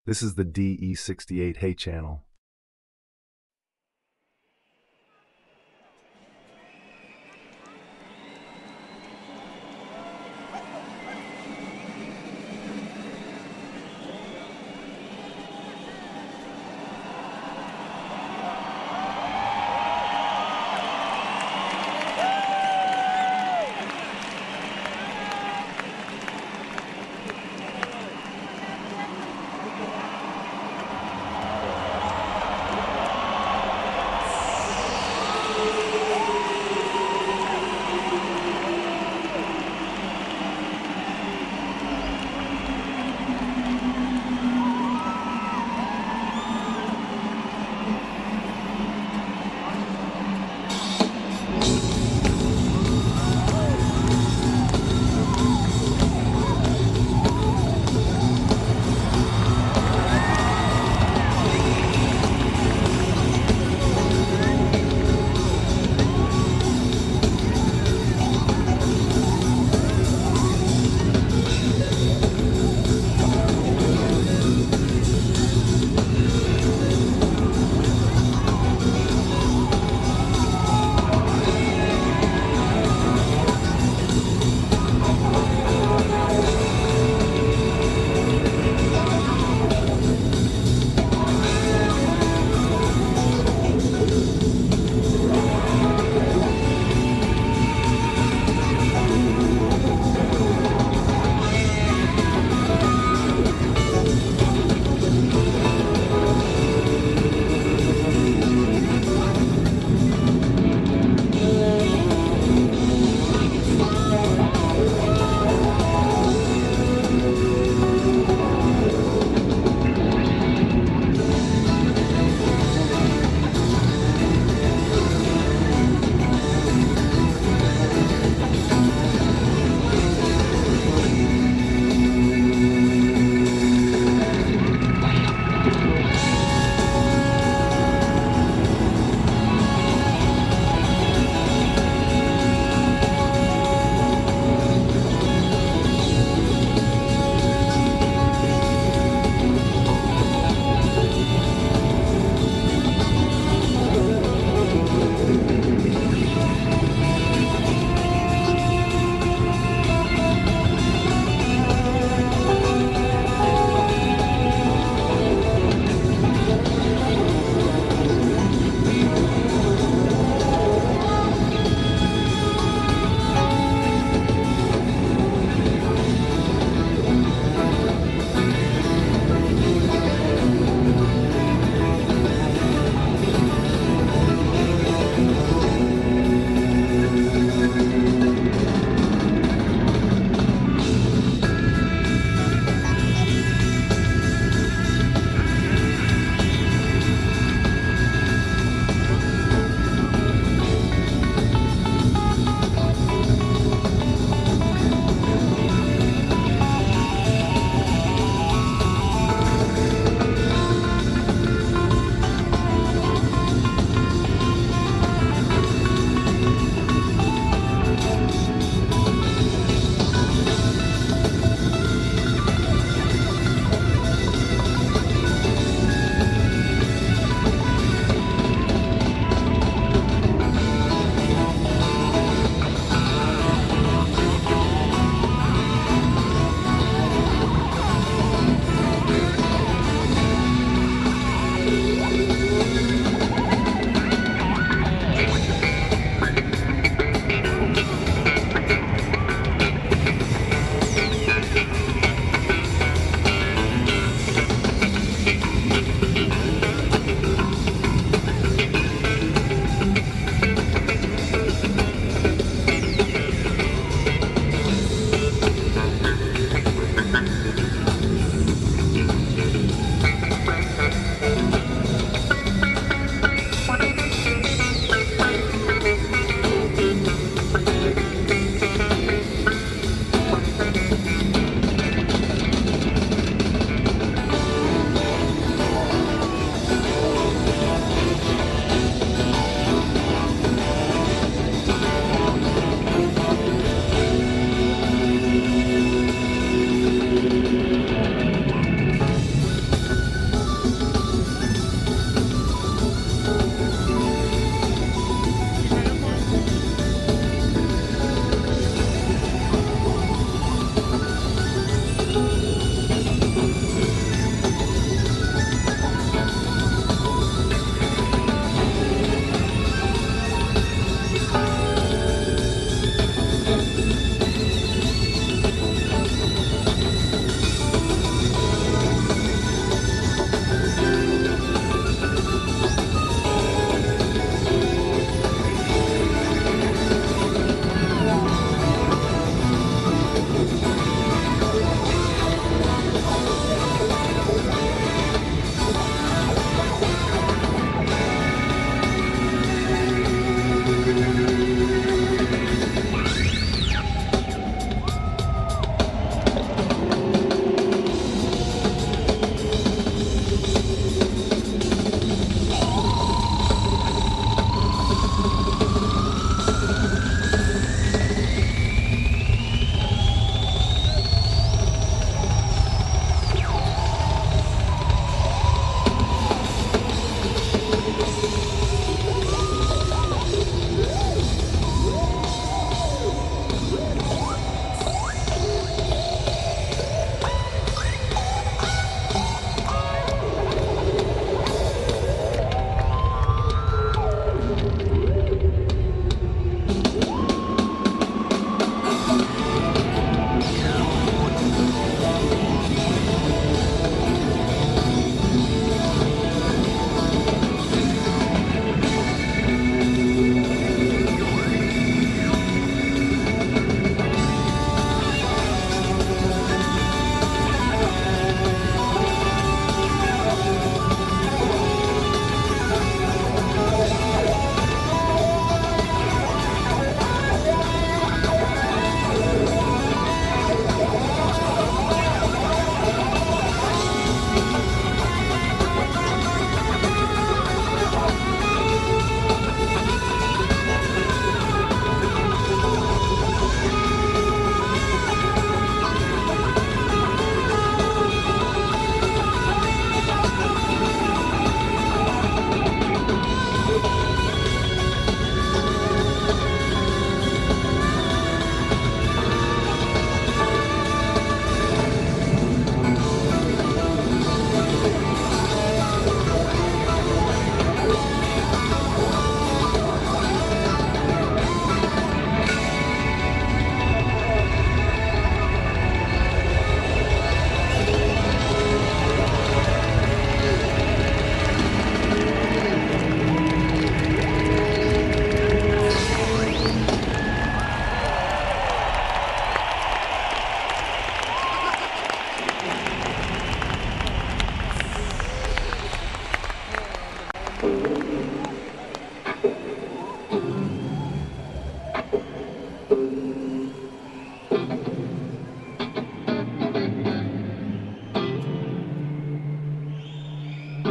This is the DE68 Hey channel.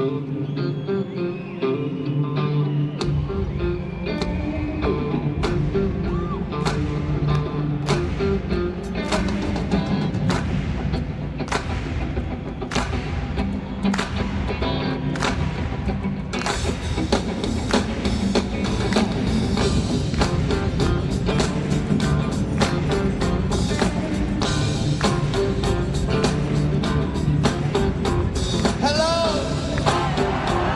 Hello,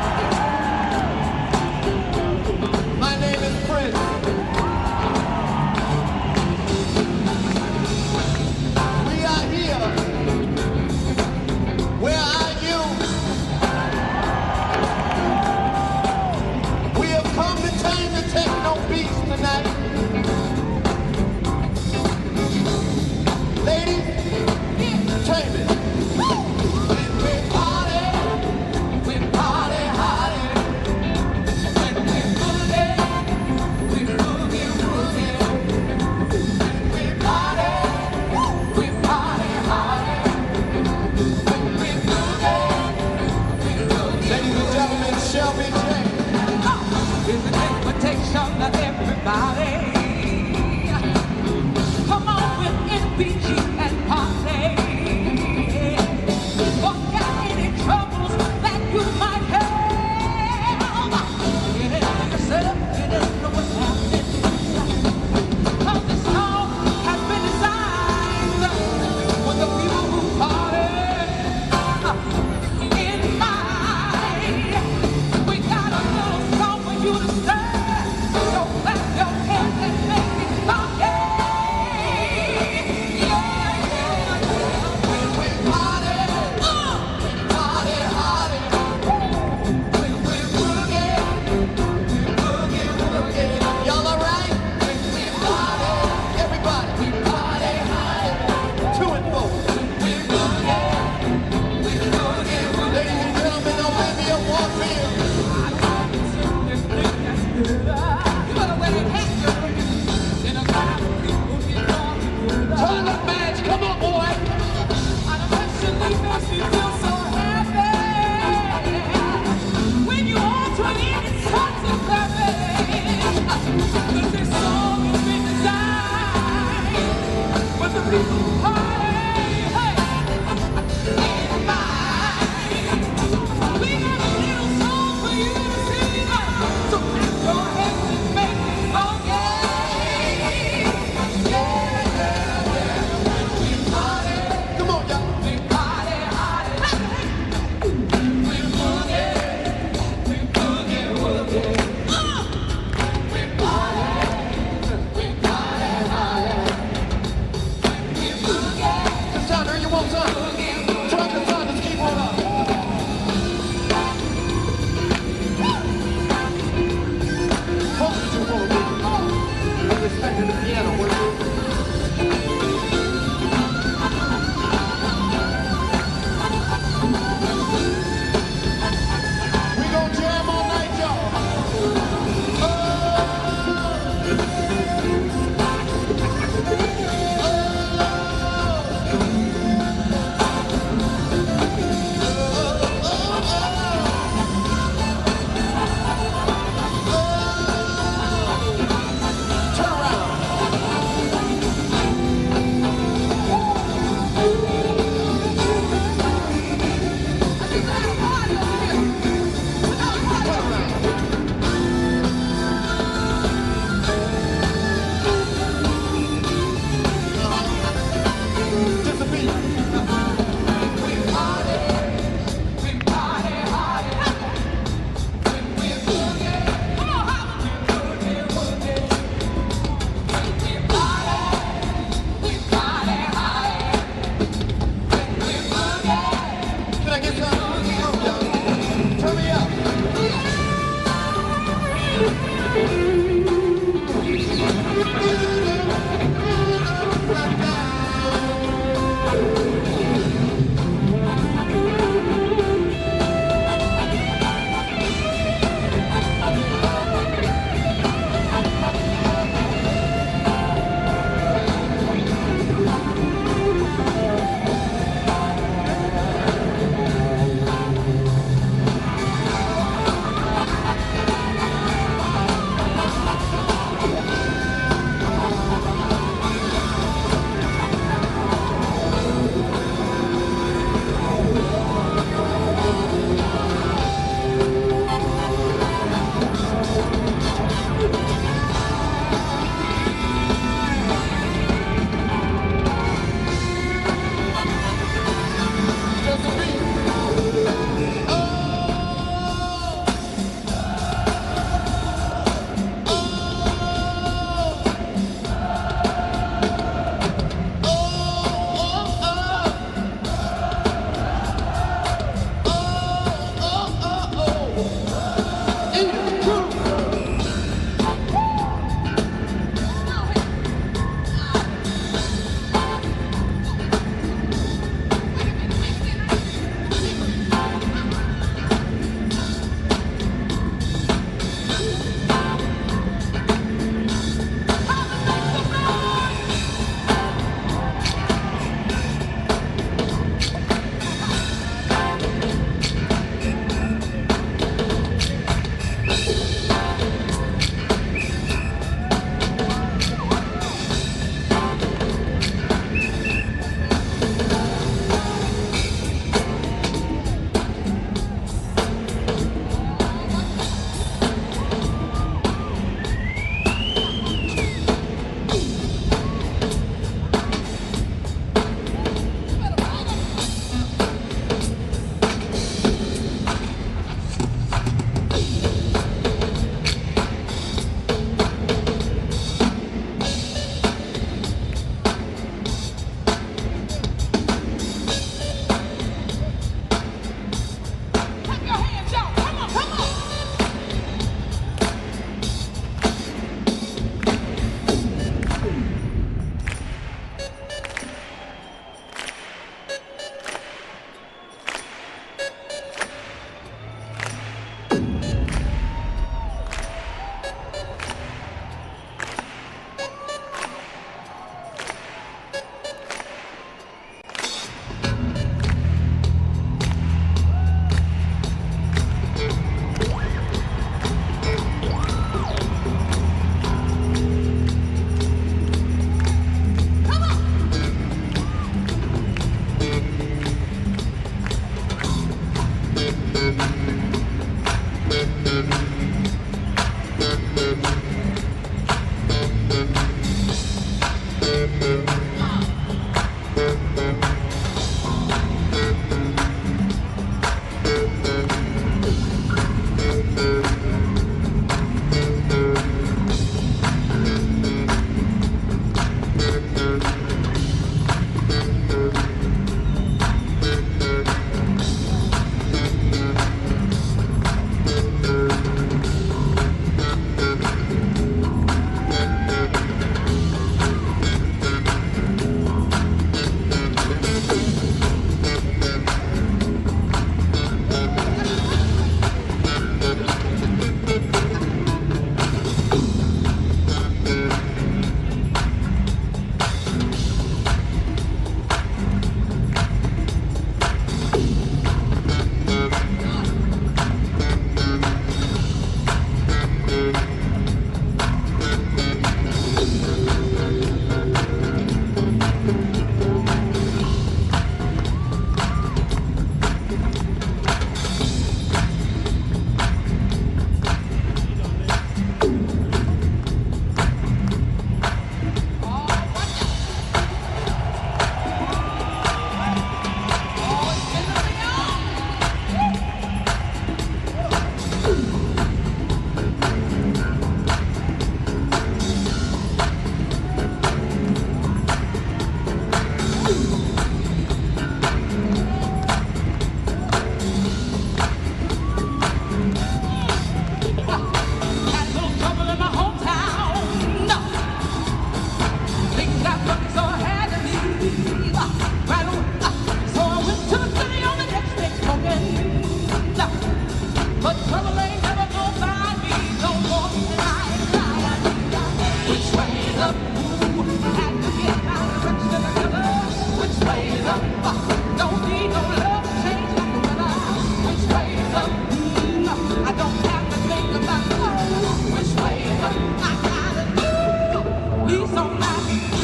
But trouble ain't never gonna find me no more tonight. Which way is up? Ooh, had to get my direction together. Which way is up? Don't need no love to change like the weather. Which way is up? I don't have to think about which way is up. I gotta do. He's on my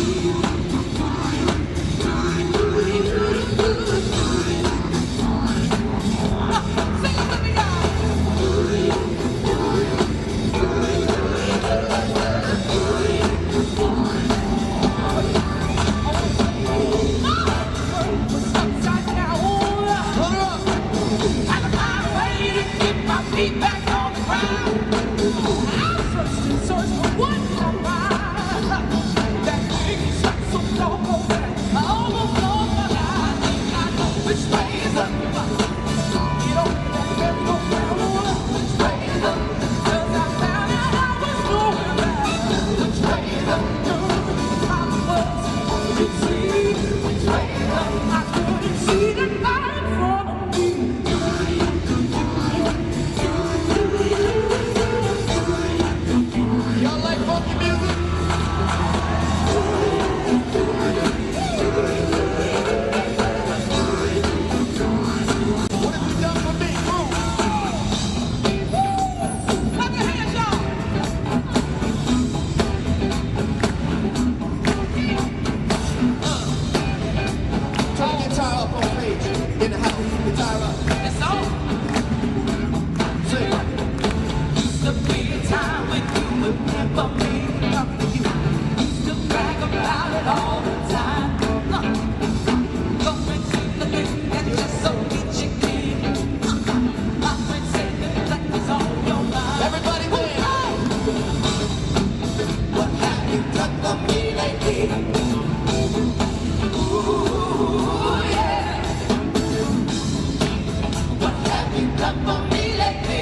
sing it with me, y'all. Upside down, I can find a way to get my feet back on the ground. I searched and searched for one more while. That big shot so local that I almost lost my mind. I know which way is up. Get over that merry-go-round. Which way is up? 'Cause I found out I was going back. Which way is up? I was, you see. Which way is up? I couldn't see the light in front of me. Y'all like funky music? What have you done for me, Groove? Clap your hands, y'all. Turn the guitar up on stage in the house. Guitar up. It's on. Sing. Used to be a time when you would never be enough for you. Used to brag about it all the time. Going to the thing that just so itchy kid. My friend said that was on your mind. Everybody dance. What have you done for me lately? Ooh, yeah. What have you done for me lately?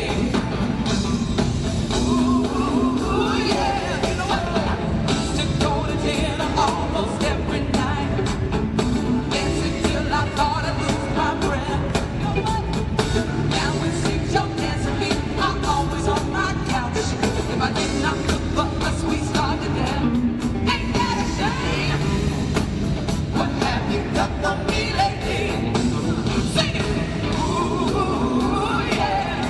Ooh, yeah. You know what? Used to go to dinner almost every night. Dancing till I thought I'd lose my breath. You know what? Now it seems you're dancing me. I'm always on my couch. If I did not cook but us, we starve to death. Ain't that a shame? What have you done for me lately? Sing it! Ooh, yeah.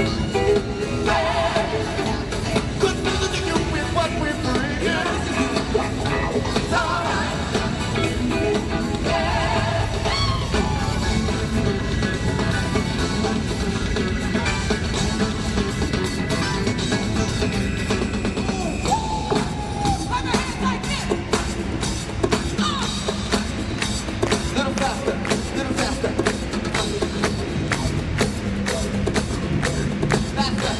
Good music you with what we're bringing. It's alright. Little faster, little faster. Faster.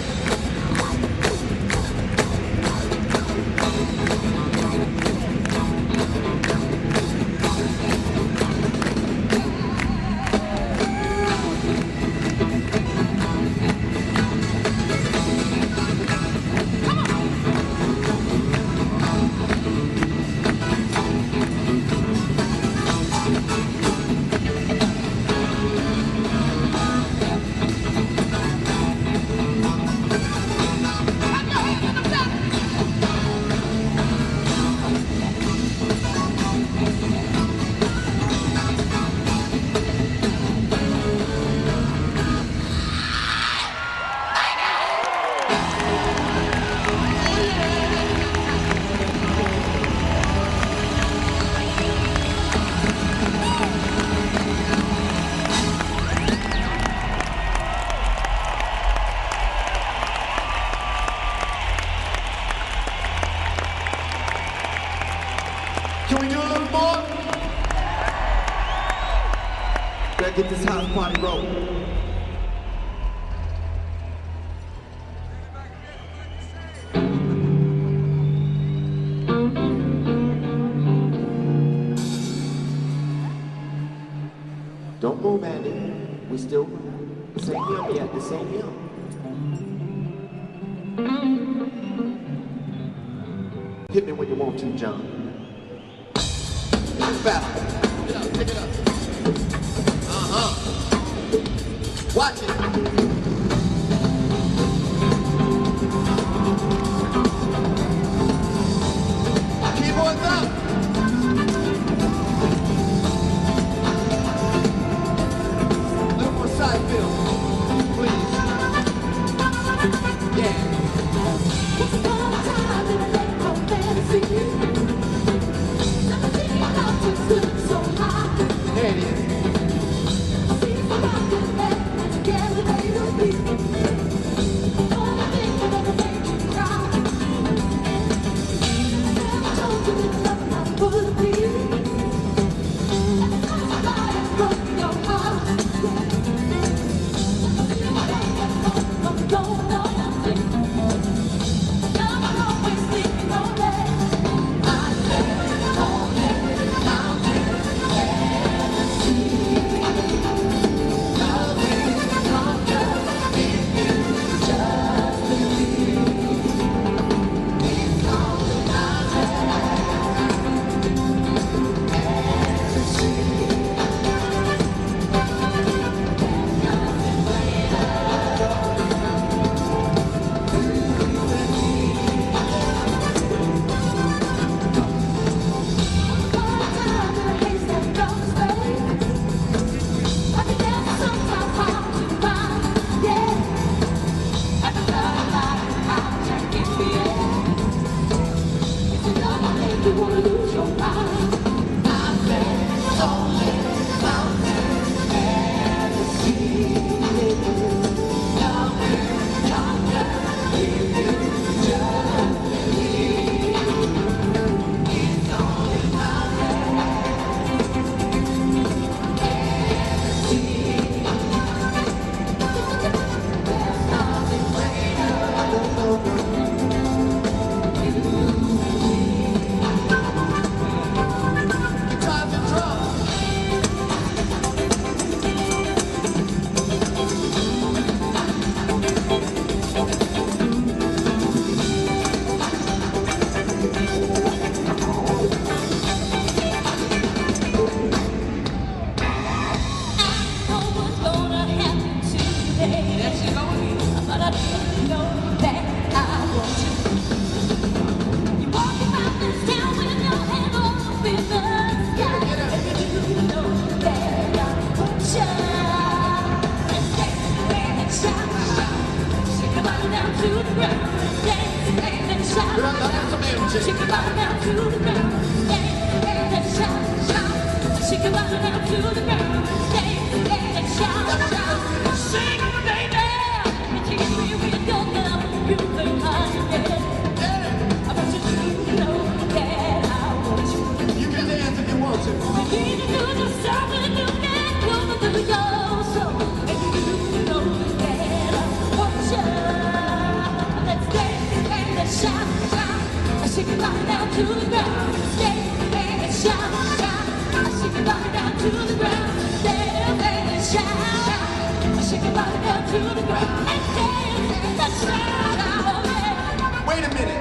Can we do a little more? Better get this house party rolling. Don't move, Andy. We still same young yet, the same young. Hit me when you want to, John. Faster. Pick it up, pick it up. Watch it. Keyboards up. Little more side fill, please. Yeah. Once upon a time in a land of fantasy, everything about you stood so high. There it is. I see you rocking there and together they will be. Only thing that ever made you cry. Never told you that love not would be. And because somebody broke your heart, you can't get from going on nothing. Now I'm always sleeping on that. I live on it, mountain, fantasy. Love will conquer if you just believe. It's on the mountain, fantasy. Nothing greater. You wanna lose your mind? I bet only mountain fantasy. Love will conquer if you just believe. It's only mountain fantasy. There's nothing greater. Guitars and drums. to the ground, dance and shout. Shake your body down to the ground, dance and shout, shout. Shake your body down to the ground, dance and shout, shout. Sing it, baby, and take it with your love. You think I'm dead? I want you to know that I want you. You can dance if you want to. You need to do yourself and you can go through your soul. And you know that I want you. Let's dance and shout, shout. Shake your body down to the ground. Dance and shout, shout. Shake your body down to the ground. Dance and shout, shout. Shake your body down to the ground. And dance and shout. Oh, yeah. Wait a minute.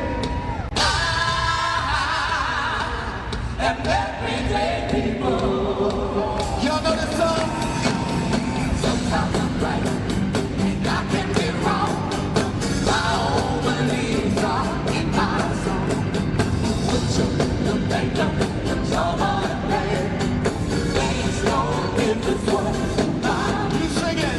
And everyday people. Y'all know this song? Sometimes I'm right, and I can be wrong. My own beliefs are in my song. Put your little bank up, it's all on the play. There's no in this world. You sing it.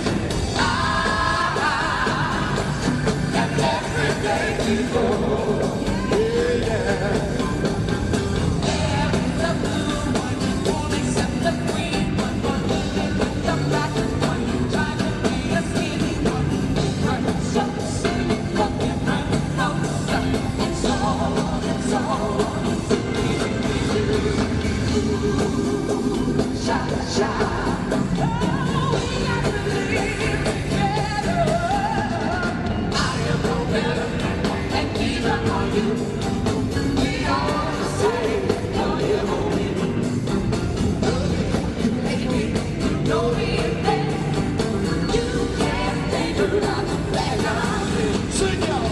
And everyday people. Yeah, yeah. There is a blue one, won't accept the green one. One living with the black one, trying to be a skinny one. Different strokes, for different folks. It's all shout, shout. Oh, we got to live together. I am no better, and neither are you. We are the same, no, you owe me. You hate me, you know me in bed. You can't take another back on me. Sing y'all.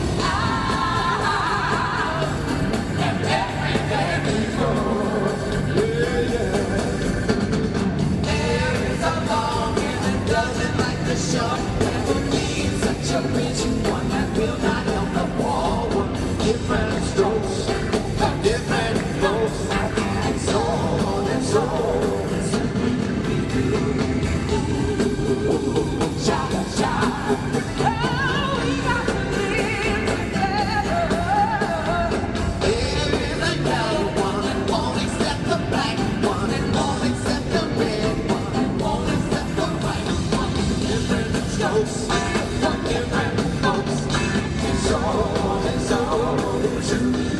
And everyday people. Yeah, yeah. There is a longing that doesn't like the short. Never be such a rich one that will not help the poor one. Different strokes, different folks, and so on and so on. Shout, shout. Oh, we got to live together. There is a yellow one that won't accept the black one and won't accept the red one and won't accept the white one. Different strokes for different folks, and so on and so on.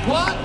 What?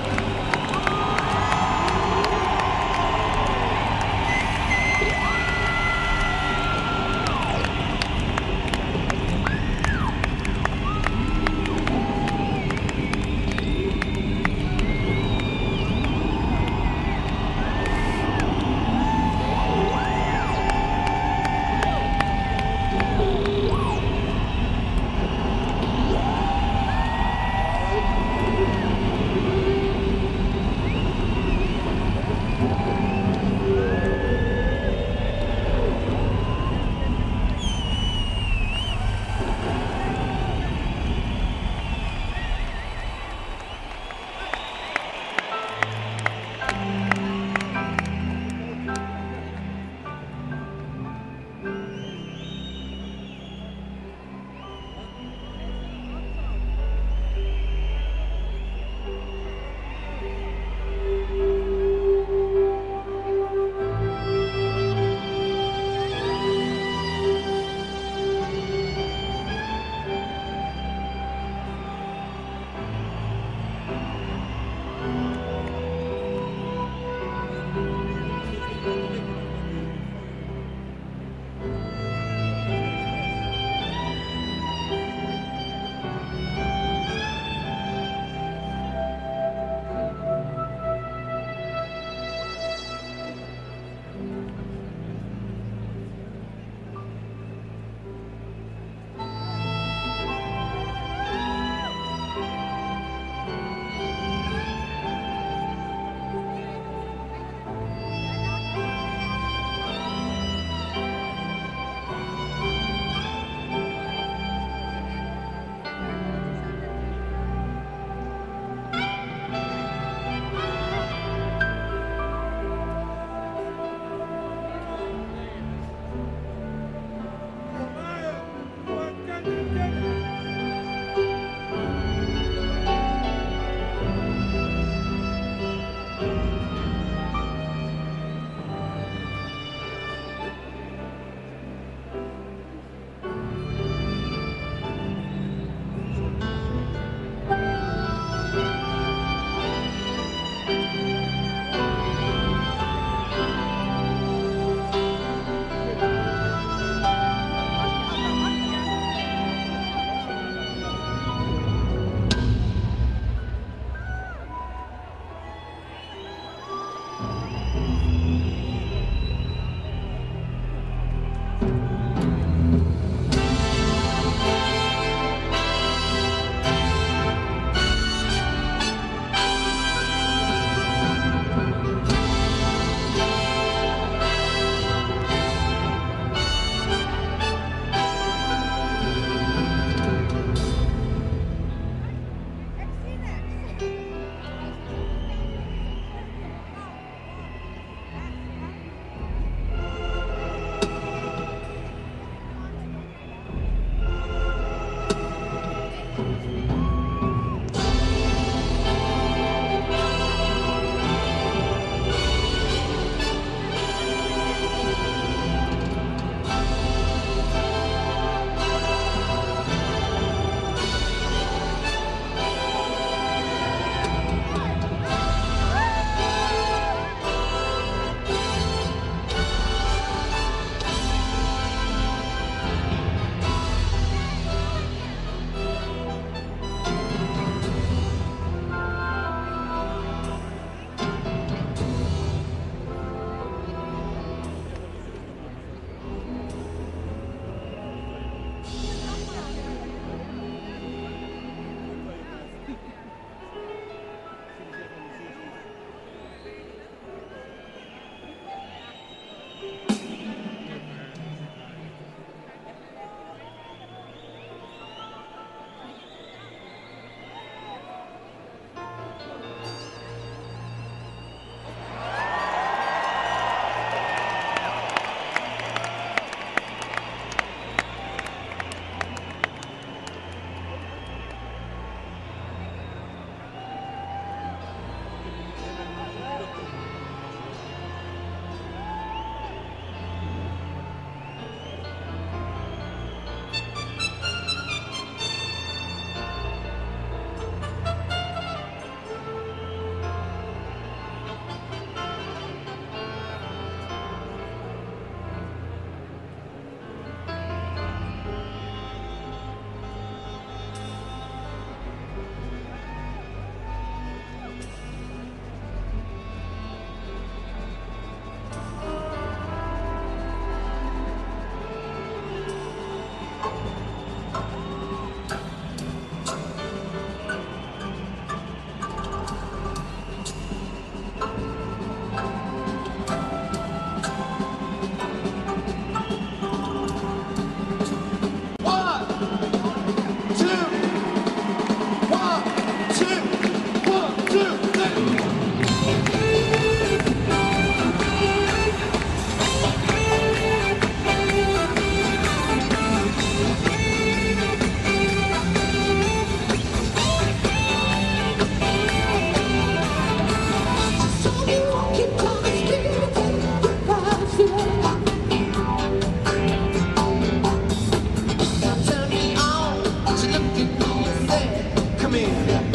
Come here.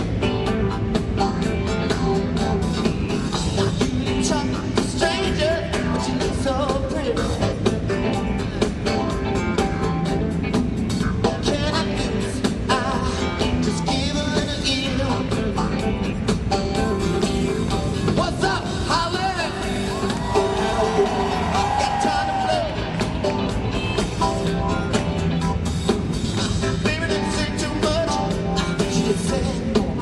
You talk to strangers, but you look so pretty. Can I do this? I just give a little ear. What's up, Holly? Got time to play. Baby, didn't say too much. She just said,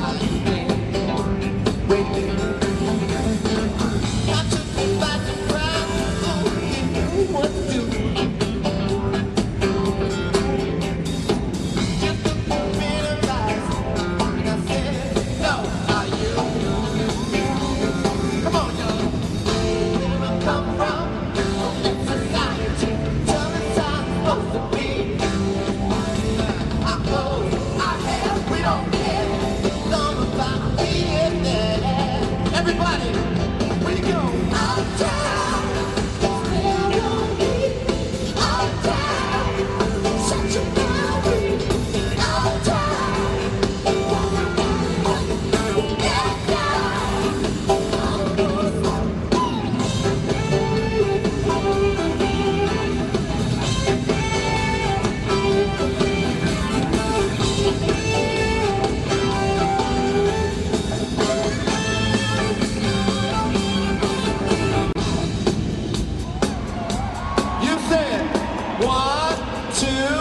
wait a minute. Got to be by the crowd. Oh, you knew what to do. Just look for me in her eyes. And I said, no, are you? Come on, y'all. Where I come from, in society, tell us how it's supposed to be. Our clothes, our hair, we don't care. It's all about being there. Everybody, where you go? Uptown, where you be? Uptown, such a melody. Uptown, get down. You said 1, 2.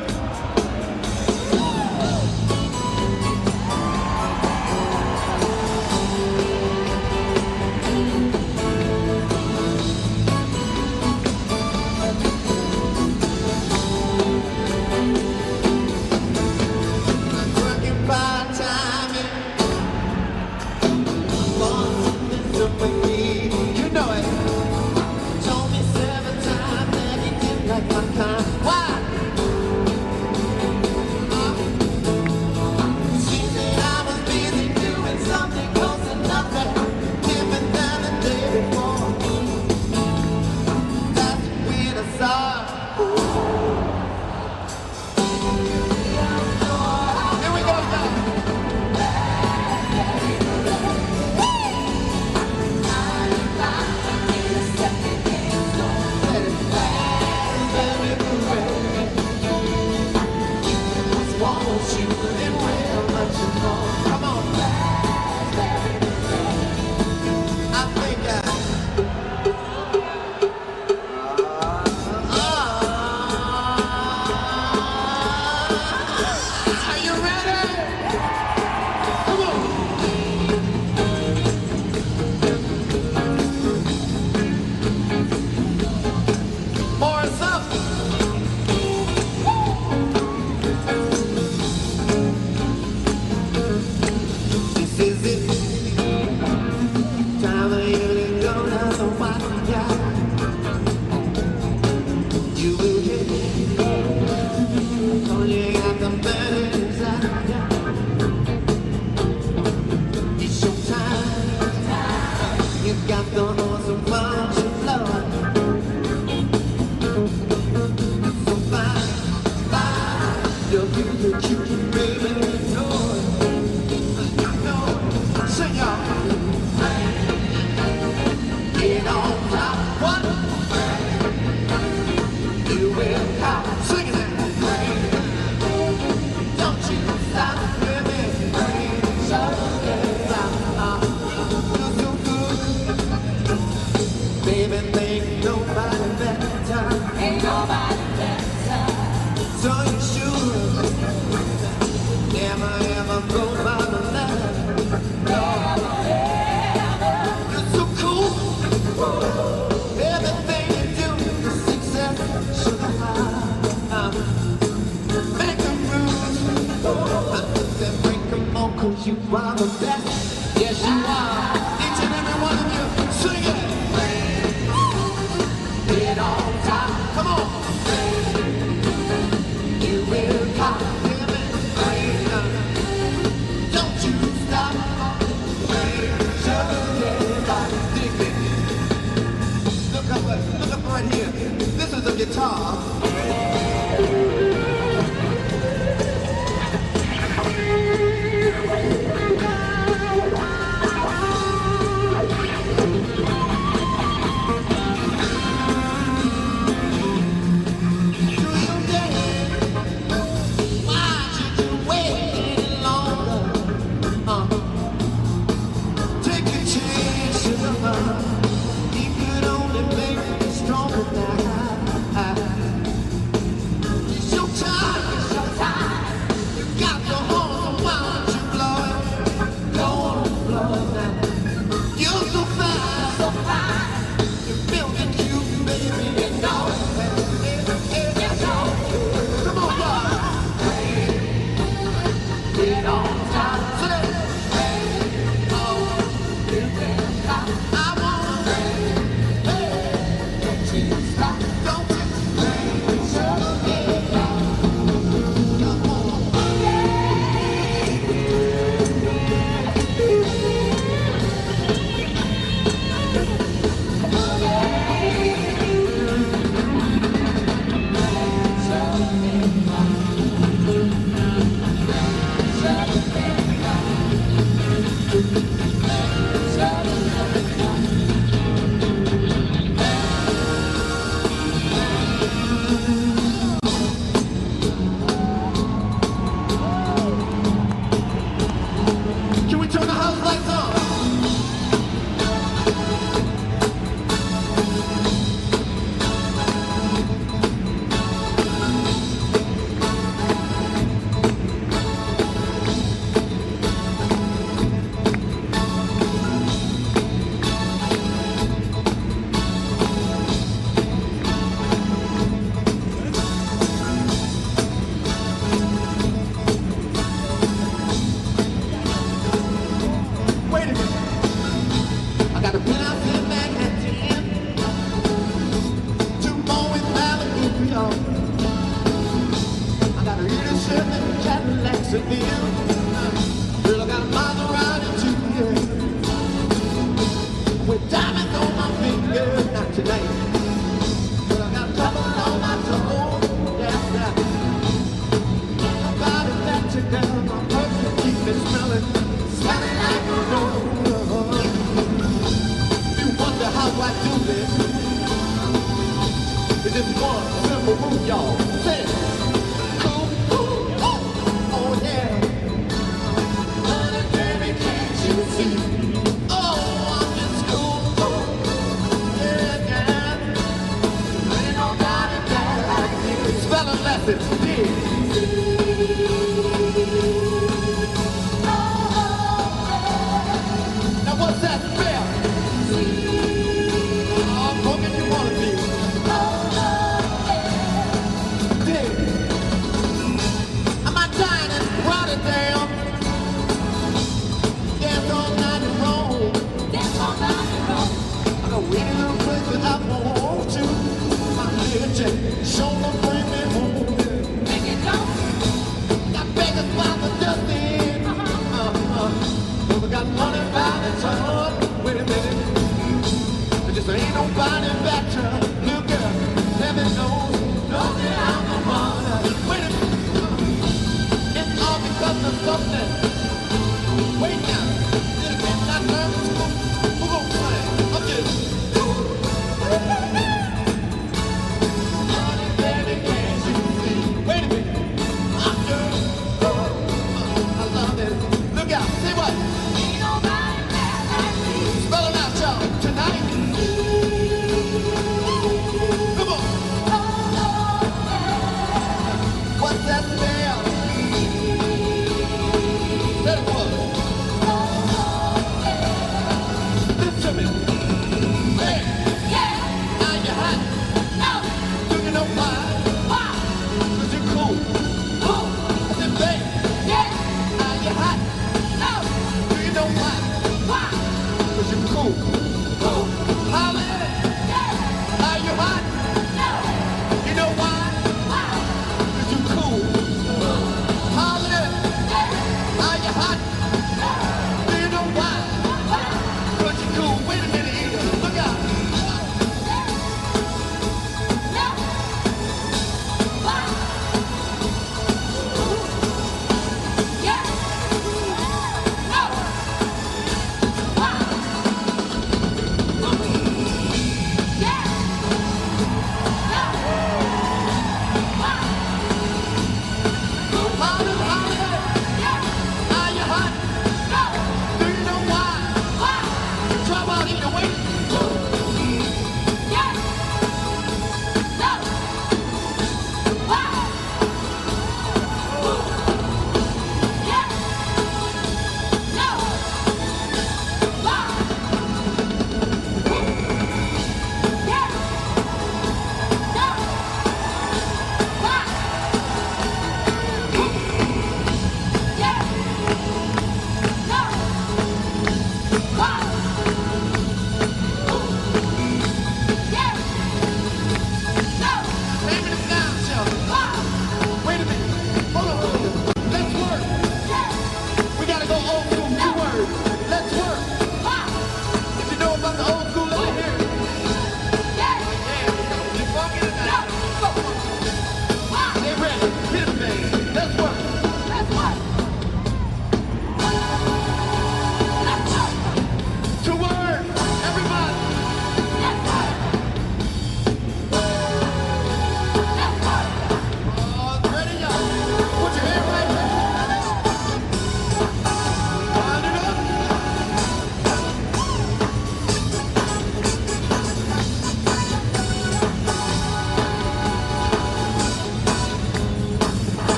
Working part-time and with me. You know it. Told me 7 times that he didn't like my kind. Why? Seems that I was busy doing something close enough that different than the day before. That's when I saw. Here we go, y'all. Come on. I think are you ready? Come on. Morris up. This is it. Time for you to go down the wide path. You will hit. Oh, you got the burning inside. It's your time. You got the horse and punch and blood. So fine, fine. You're the cute baby. Sing y'all. Get on top. What? You will come. Sing it. Don't you stop with me. So you're so good. Baby, ain't nobody better. Ain't nobody better. So you should never ever go by the letter. You're so cool. Everything you do is success. Sugar high. Make 'em move. Then break 'em all 'cause you are the best. Yes, you are. Each and every one of you. Sing it. Get on top. Come on. You will come. Don't you stop. Look up right here. This is a guitar. This is one simple move, y'all. Say it. Cool, cool, oh yeah. Honey, baby, can't you see? Oh, I'm in school, yeah, yeah. Ain't nobody bad like you. Spelling lessons, now what's that spell? Oh, what can you wanna be? I'm not dying in Rotterdam. Dance all night in Rome. I got way little places I want to. My little jet, show them bring me home. Got beggars by the dozen. Well, I got money by the ton. Wait a minute. There just ain't nobody better. Look at heaven knows that I'm the one. Wait a minute. It's all because of something. Wait now. Did it get that nervous? Who gon' play? I'm just. Honey, baby, can't you see? Wait a minute. I'm just. I love it. Look out. See what?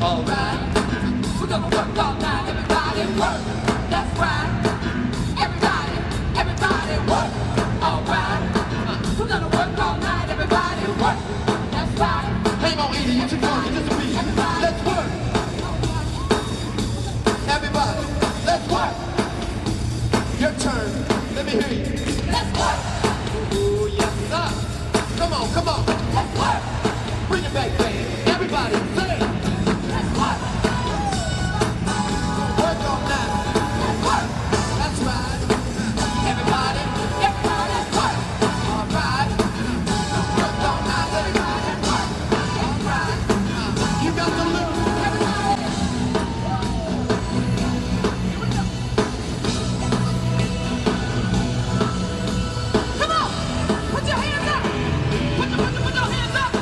Alright, we're gonna work all night, everybody work. That's right. Everybody, everybody work. Alright, we're gonna work all night, everybody work. That's right. Hang on, easy, it's a funky, just a beat. Let's work. Everybody, let's work. Your turn. Let me hear you. Let's work. Ooh, yes, sir. Come on, come on. Let's work. Bring it back, band. Everybody, say it. Let's work. Work all night. Let's work. That's right. Everybody, Everybody work. all right. Work all night, everybody. All right. You got the look. Come on. Put your hands up. Put your hands up.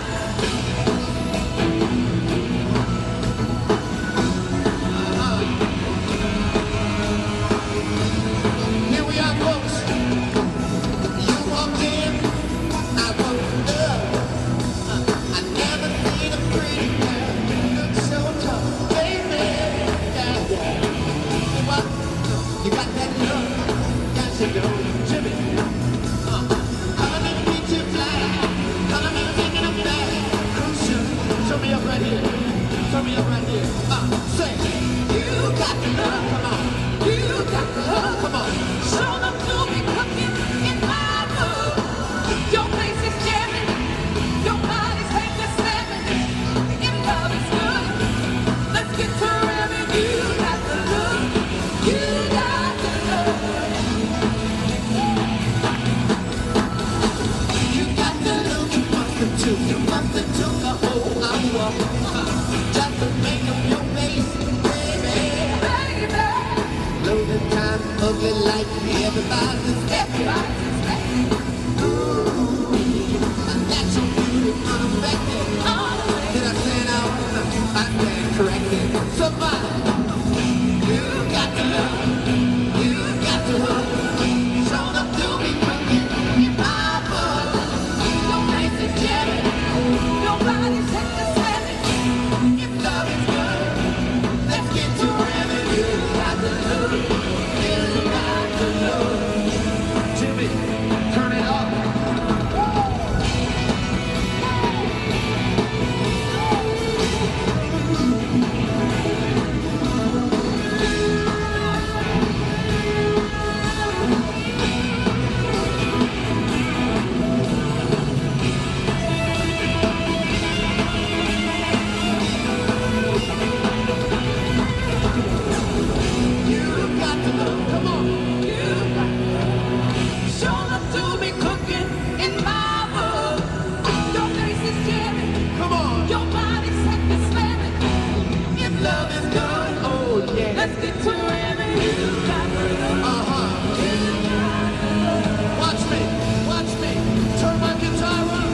Here we are, folks. You walked in, I walked up. I never seen a pretty girl look so tough, baby. Yeah, yeah. What? You got that look? Yes, you do, Jimmy. Color me the beat you fly. Color me the thinking of that. Crucial. Show me up right here. Show me up right here. Say, you got the look. Come on. You got the love. Come on. Show them to me cooking in my mood. Your face is jamming. Your body's head to slamming. If love is good, let's get to ramming. You got the look. You got the love. You got the look you must have took. You must have took a whole hour just to make up your face, baby. Baby, Loaded time, ugly like everybody's everybody's expecting. and that's your beauty unaffected. Did I say it out? I stand corrected. Somebody, you got the look. You got the hook. Shown up to me cooking in my book. Your face is jamming. Your body's head to slamming. If love is good, let's get to ramming. You got the look. You got the look. Jimmy, turn it up. You got the look. Come on. Show them to me cooking in my mood. Your face is jamming. Come on. Your body's head to slamming. If love is good, Oh, yeah. let's get to ramming. You got the love. Uh-huh. Watch me. Watch me. Turn my guitar on.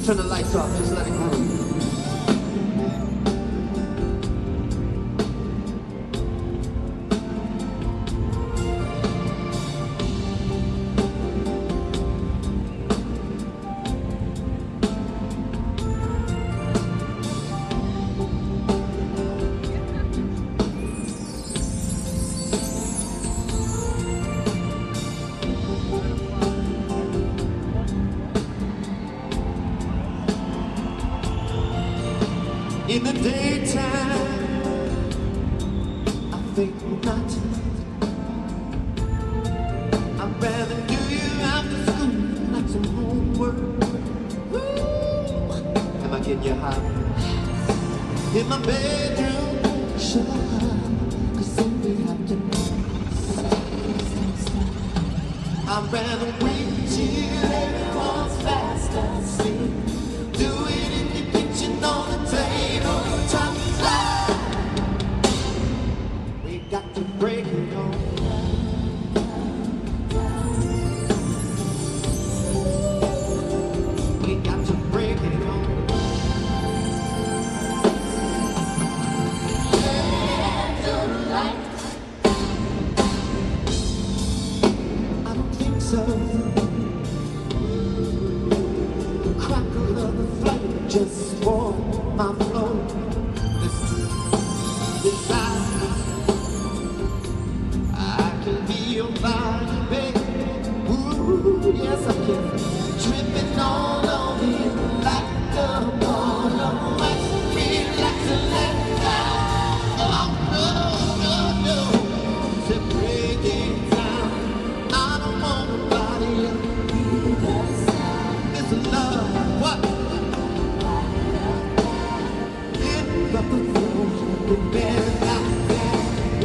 Turn the lights off, just let it groove. In the daytime, I think not. I'd rather do you after school, like some homework. Woo! Am I getting you hot? In my bedroom, shut up, 'cause then we have to I'd rather wait till everyone's fast asleep. Do it in the kitchen on the table, top fly. We got to break it on. We got to break it on. Candlelight. I don't think so. The crackle of the flame just for my flow. This I can be your body, baby. Ooh, yes I can. Dripping all over you like a ball of wax. Relax and let down. Oh no, no, no. To break it down. I don't want nobody else. It's love. What? It got the floor. Get better out there.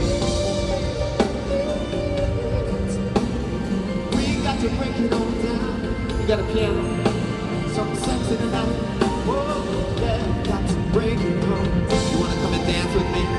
We got to break it on down. You got a piano, something sexy tonight. Whoa, yeah, got to break it on. You wanna come and dance with me?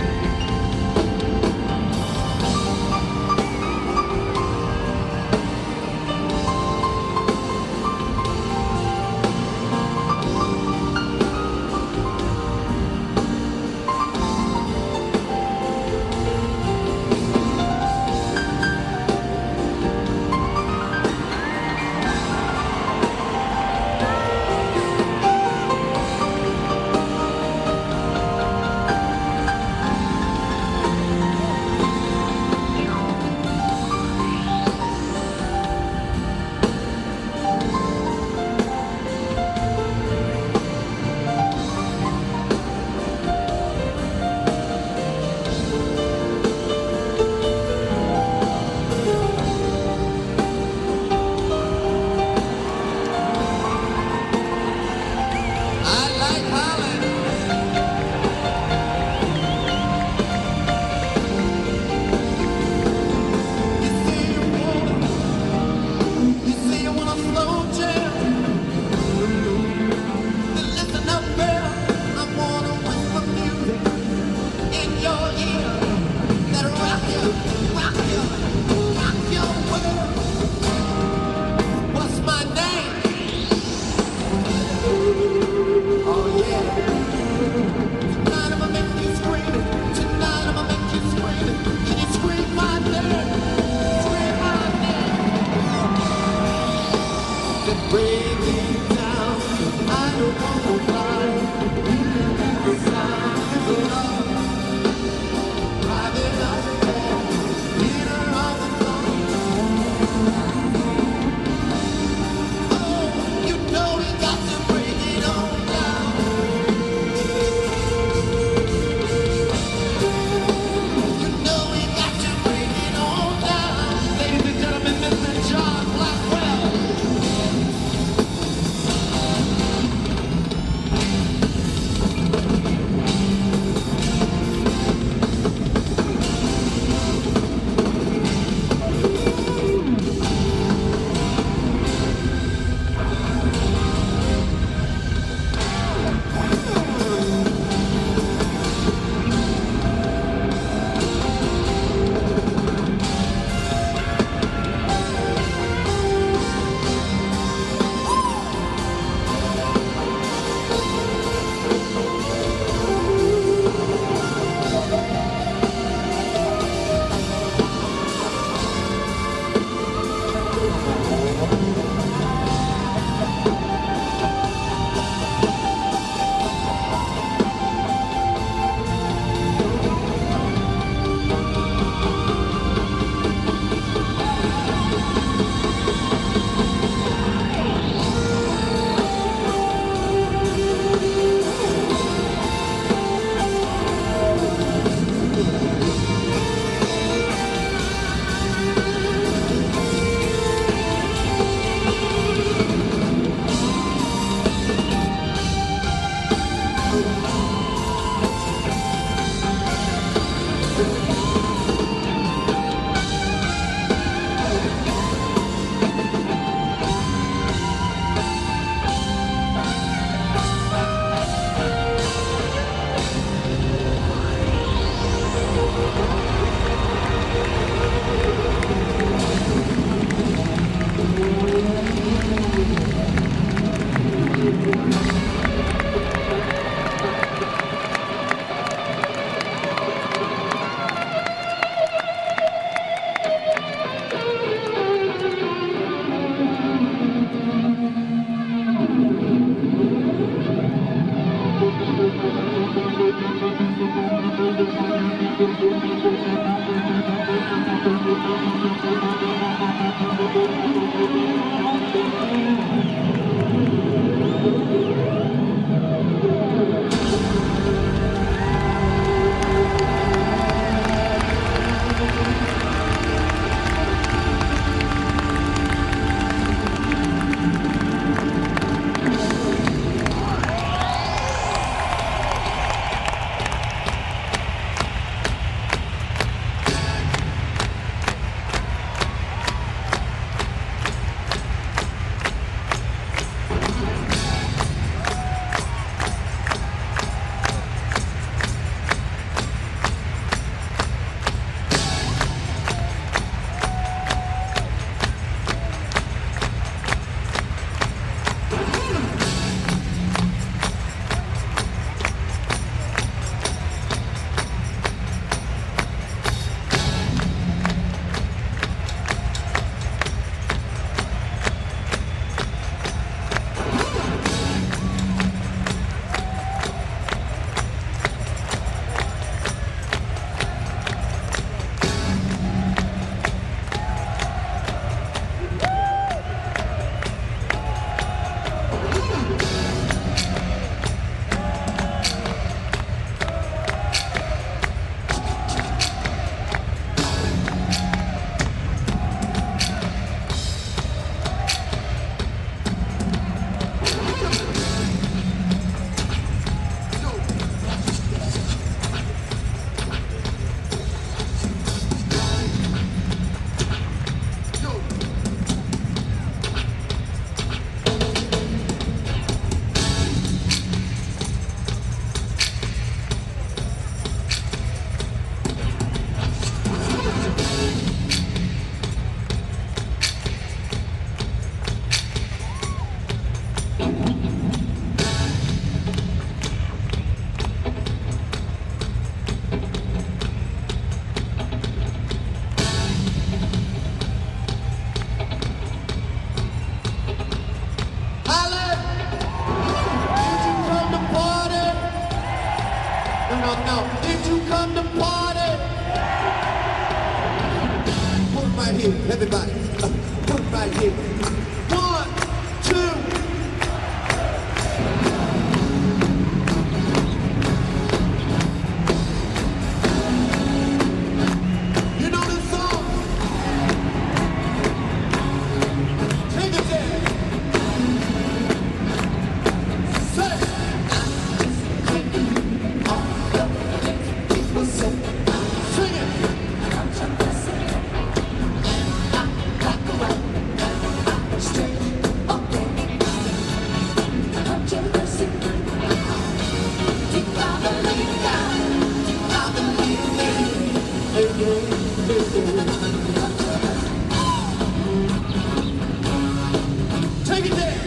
no. Did you come to party? Put it right here, everybody. Put it right here. 1, 2. You know this song? Take it there. Say it. Sing it. Take it there.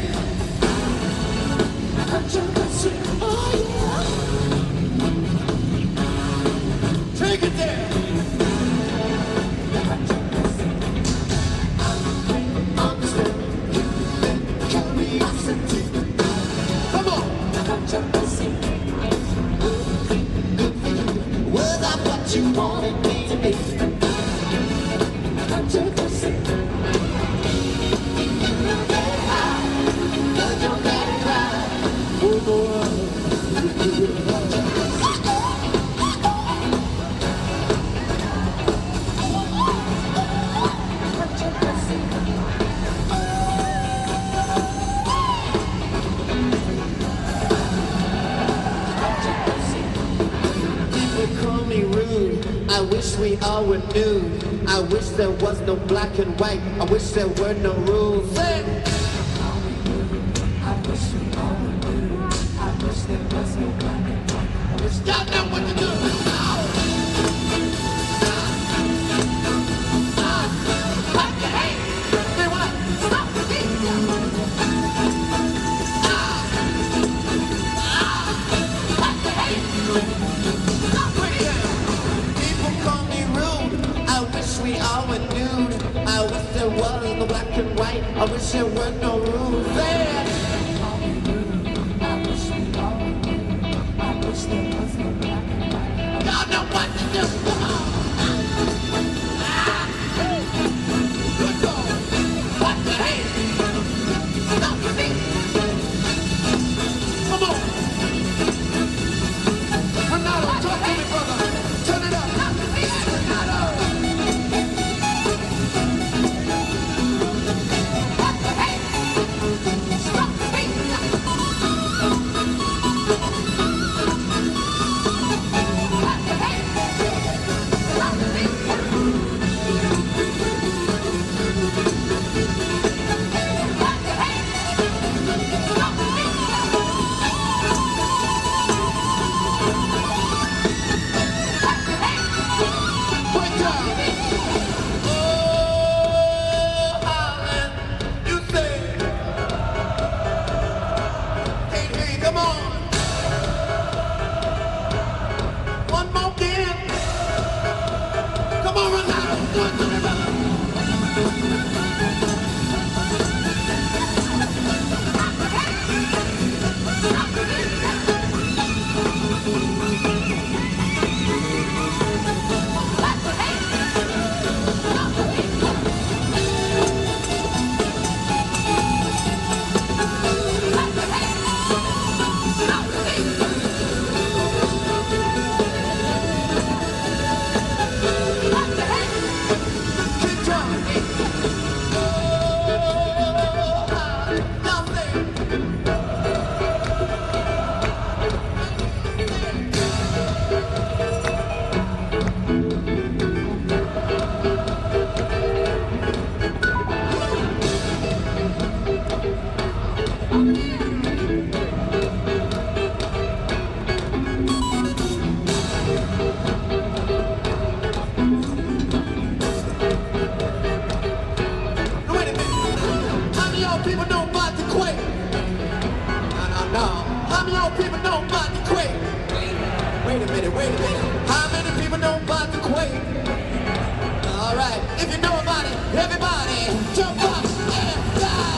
Take it there. Come on. Was I what you wanted me to be? Call me rude. I wish we all were new. I wish there was no black and white. I wish there were no rules. Say it. Y'all know what to do. Clap your hands. Say what? Stop the beat. Clap your hands. Stop right here. People call me rude. I wish we all were nude. I wish there was no black and white. I wish there were no rules. Say it. Y'all know what to do. Come on. Good dog. Clap your hands. Stop your feet. Come on. Renato, talk to me, brother. Turn it up. Stop your feet, Renato. Clap your hands. Stop your feet. Wait a minute, wait a minute. How many people know about the Quake? All right, if you know about it, everybody jump up and down.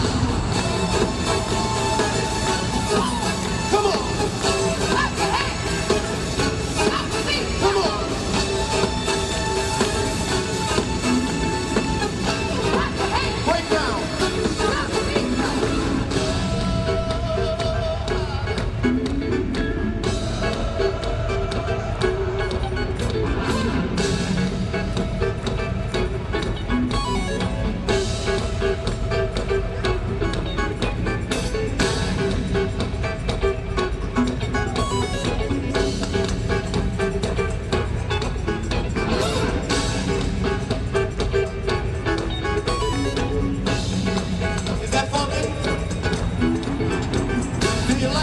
Come on. Clap your hands.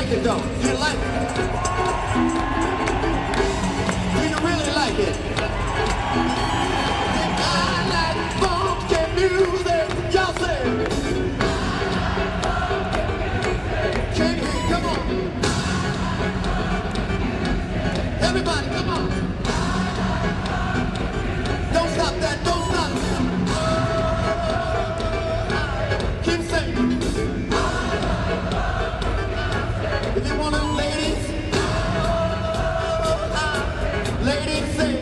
like it though? Do you like it? Do you really like it? I like funky music. Y'all say it. Can't hear you. Come on. Everybody, come on. Don't stop that. Don't stop. Keep singing. If you want it, ladies, sing.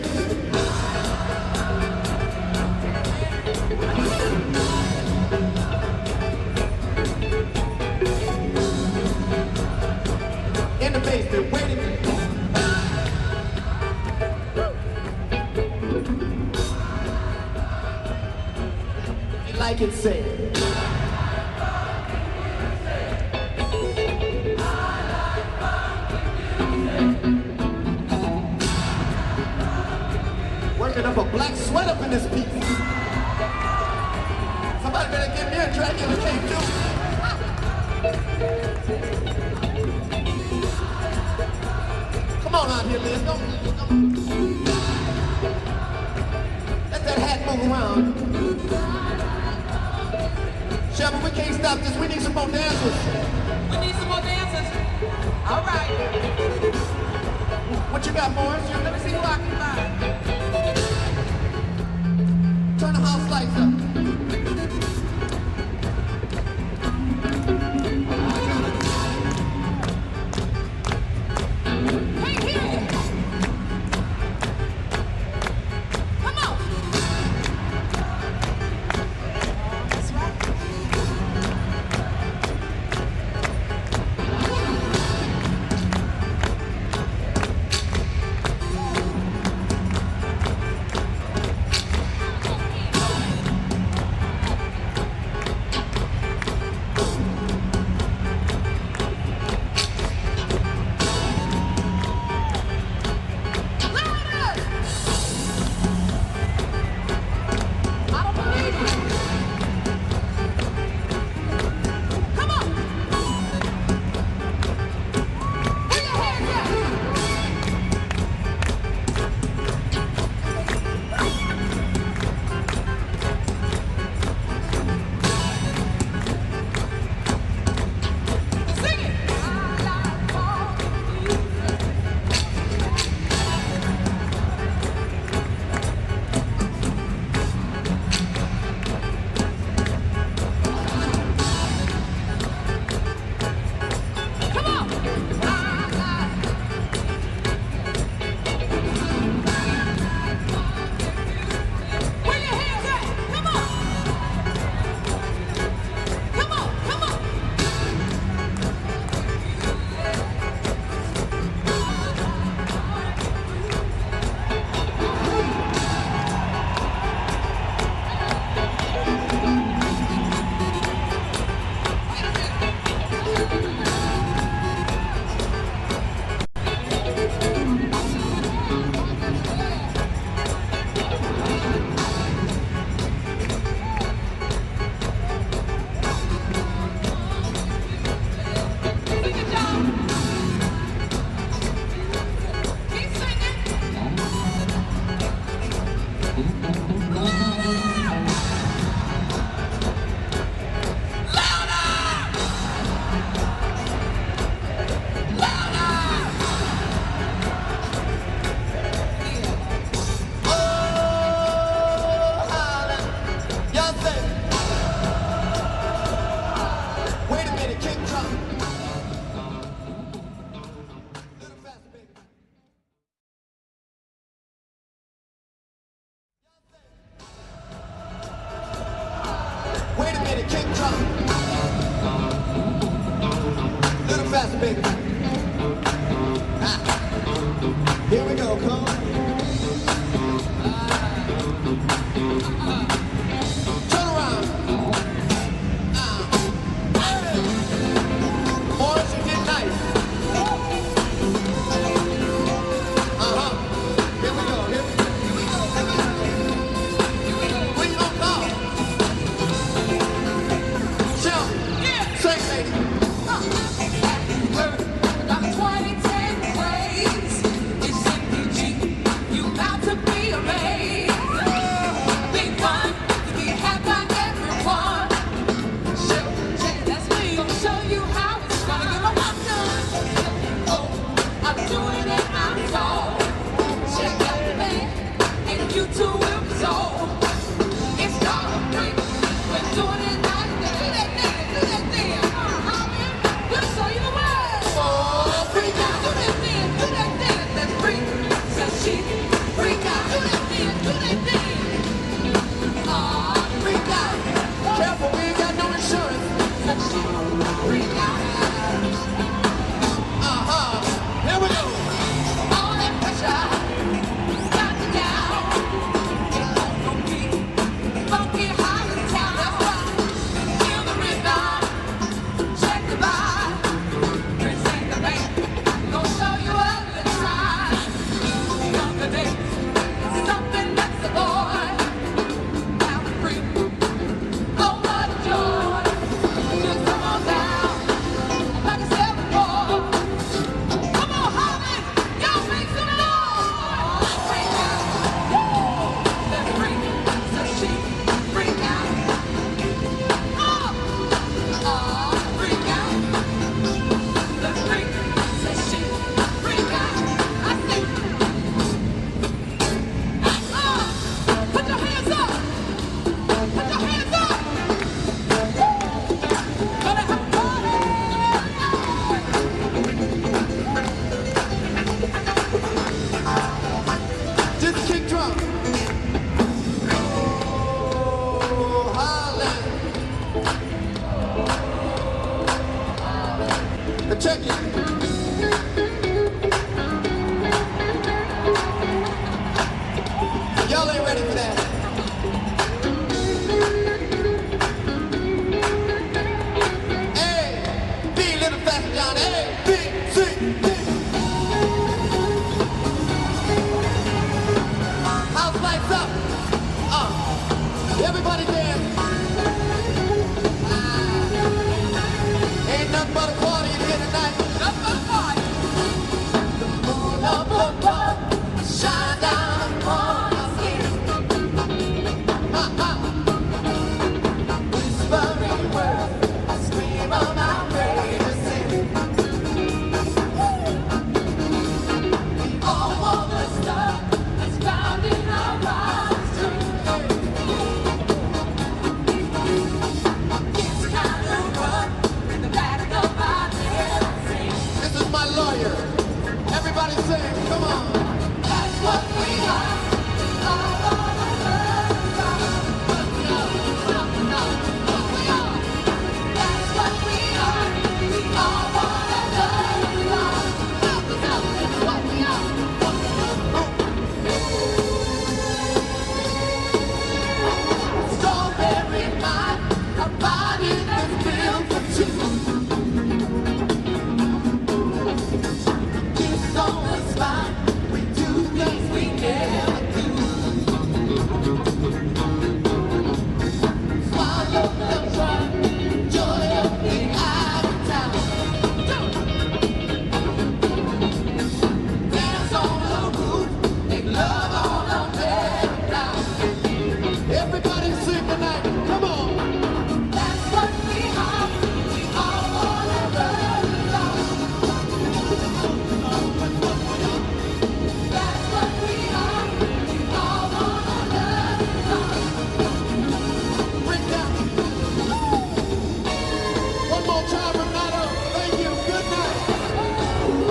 In the basement, wait a minute. You like it, say it. Working up a black sweat up in this piece. Somebody better give me a Dracula cake too. Come on out here, Liz. Don't. Let that hat move around. Shelby, we can't stop this. We need some more dancers. We need some more dancers. All right. What you got, Morris? Let me see who I can find. Turn the house lights up. Hey, here. Come on. That's right. Here we go, come on. Turn around. Boys, you did nice. Here we go, here we go. What you gonna call? Shelby. Yeah. Sing, lady. Check it. Y'all ain't ready for that. A, B, little faster, John. A, B, C, D. House lights up. Everybody dance. Ain't nothing but a party in here tonight. Nothing but a party. The moon up above, shine down upon our skin. Whispering words, a scream of outrageous sin. We all want the stuff that's found in our wildest dreams. It's kind of rough in the back of our head. This is my lawyer. Everybody sing, come on. That's what we are. All over the world. What we are. What we are. That's what we are. We all wanna love. What we are. Strawberry mind, a body that's built for two. Kiss on the spine, we do things we never do. Swallow the pride, joy of being out of town. Dance on the roof, make love on the playground. Everybody sing tonight, come on. That's what we are. We all wanna run along. That's what we are. We all wanna run along. Break down. One more time, Renato. Thank you. Good night.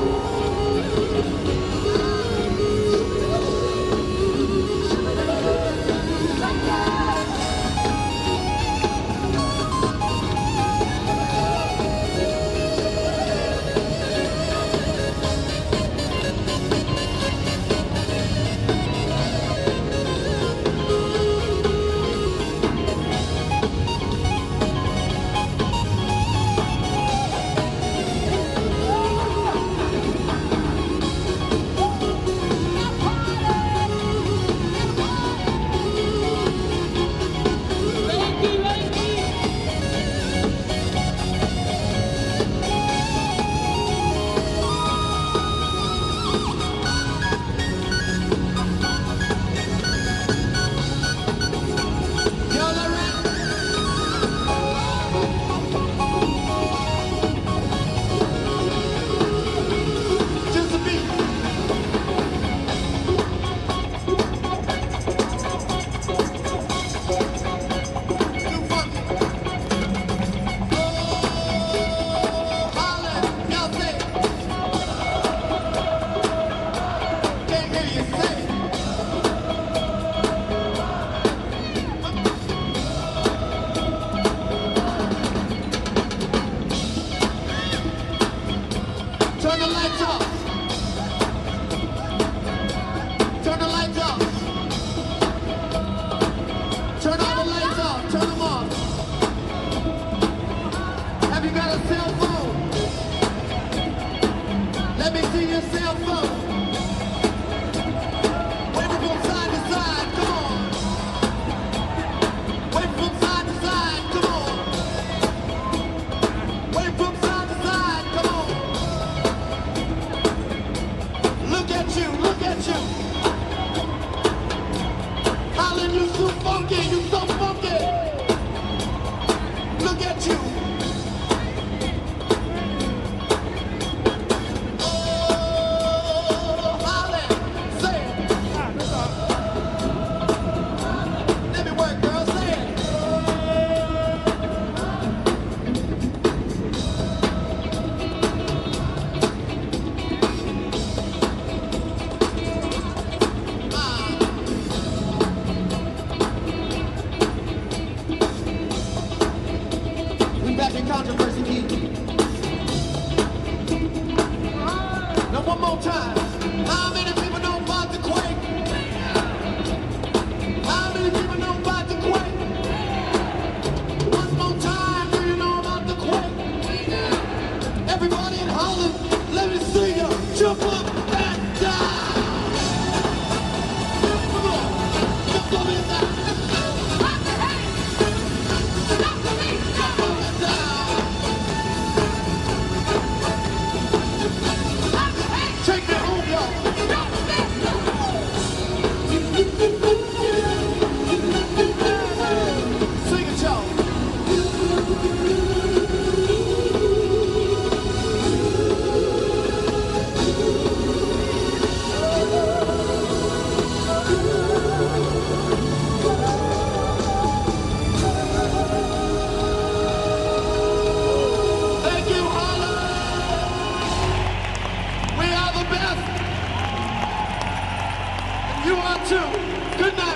Y'all are ready? Just a beat. Too funky. Oh, holla, y'all say. Can't hear you say. Turn the lights off. Turn the lights off. Turn all the lights off. Turn them off. Have you got a cell phone? Let me see your cell phone. Wave it from side to side. Come on. Wave from side to side. Come on. Wave from side to side. Come on. Look at you. Look at you. Holland, you so funky. You so funky. Look at you. Oh, time. How many people know about the quake? How many people know about the quake? One more time, do you know about the quake? Everybody in Holland, let me see you jump up and down. Come on, jump up and down. Jump up and down. Take me home, y'all. Sing it, y'all. Thank you, Holland. We are the best. And you are too. Good night.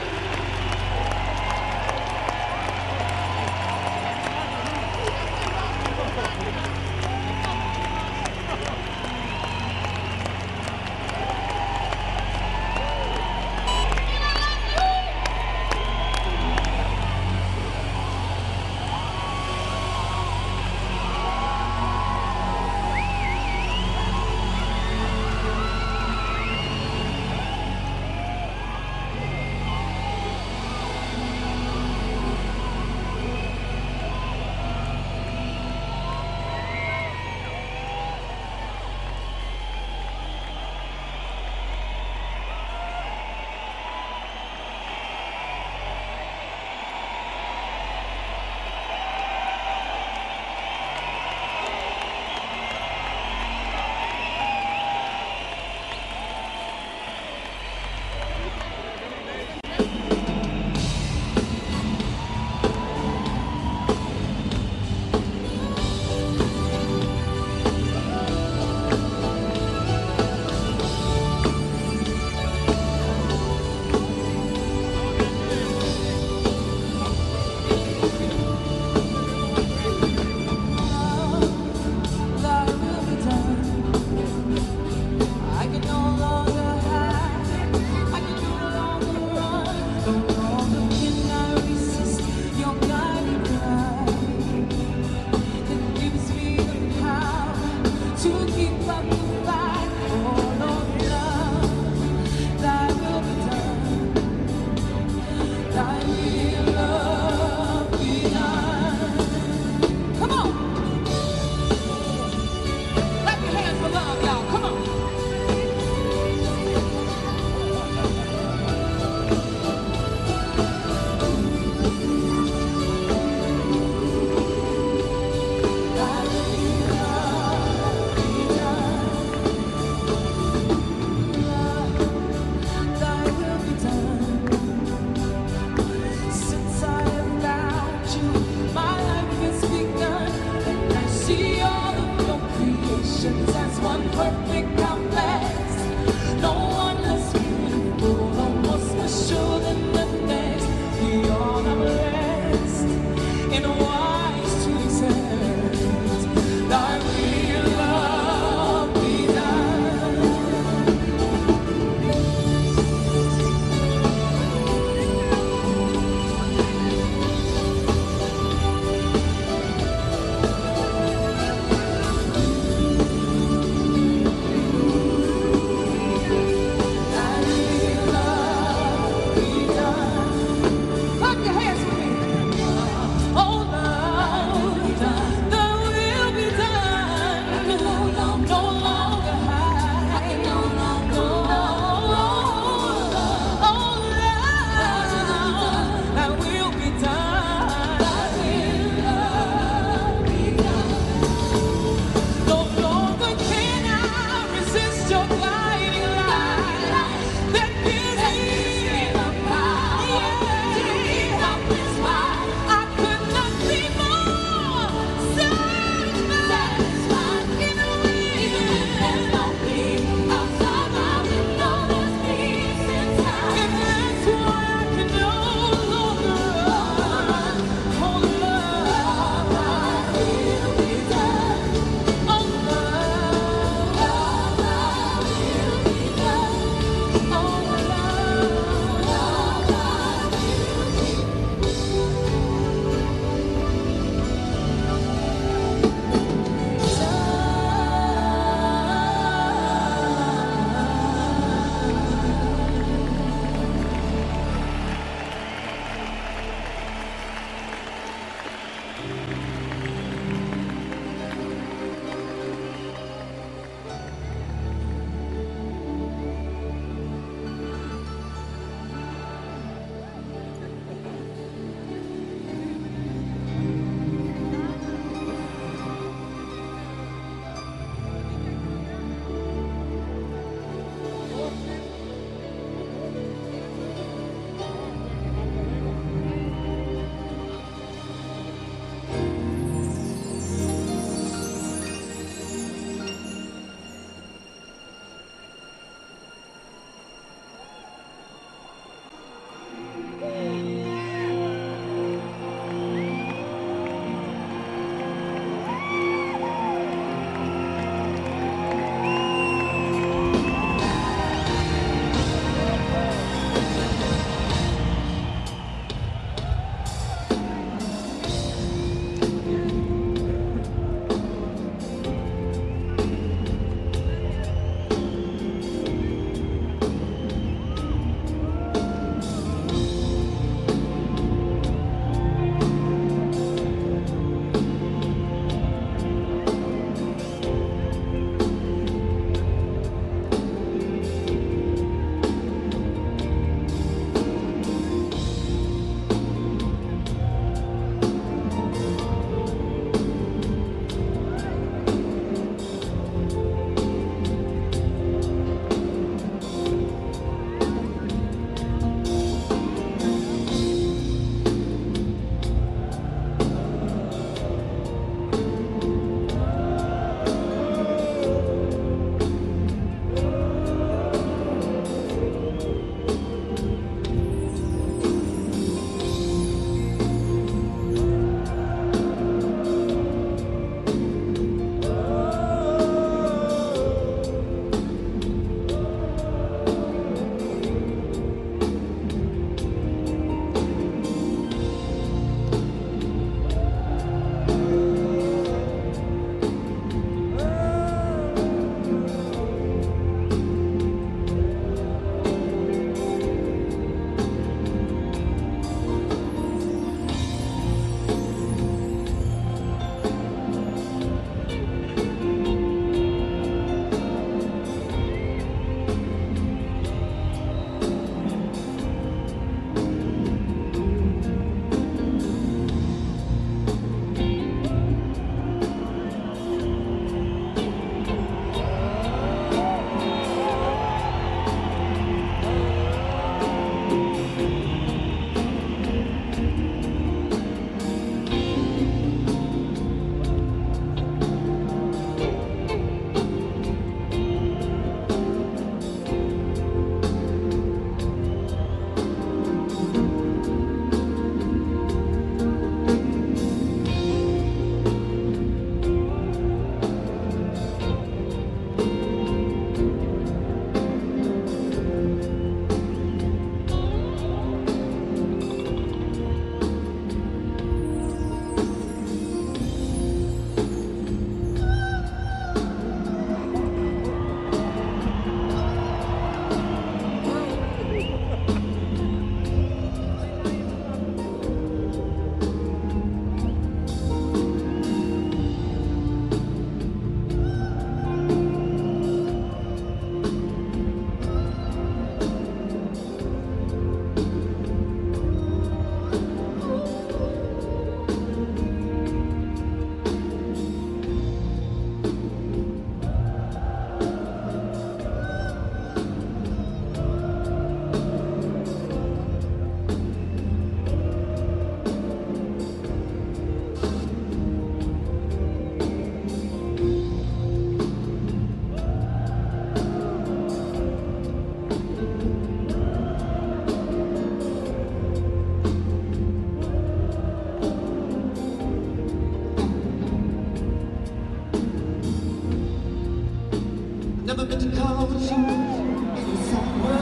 Never meant to cause you any sorrow.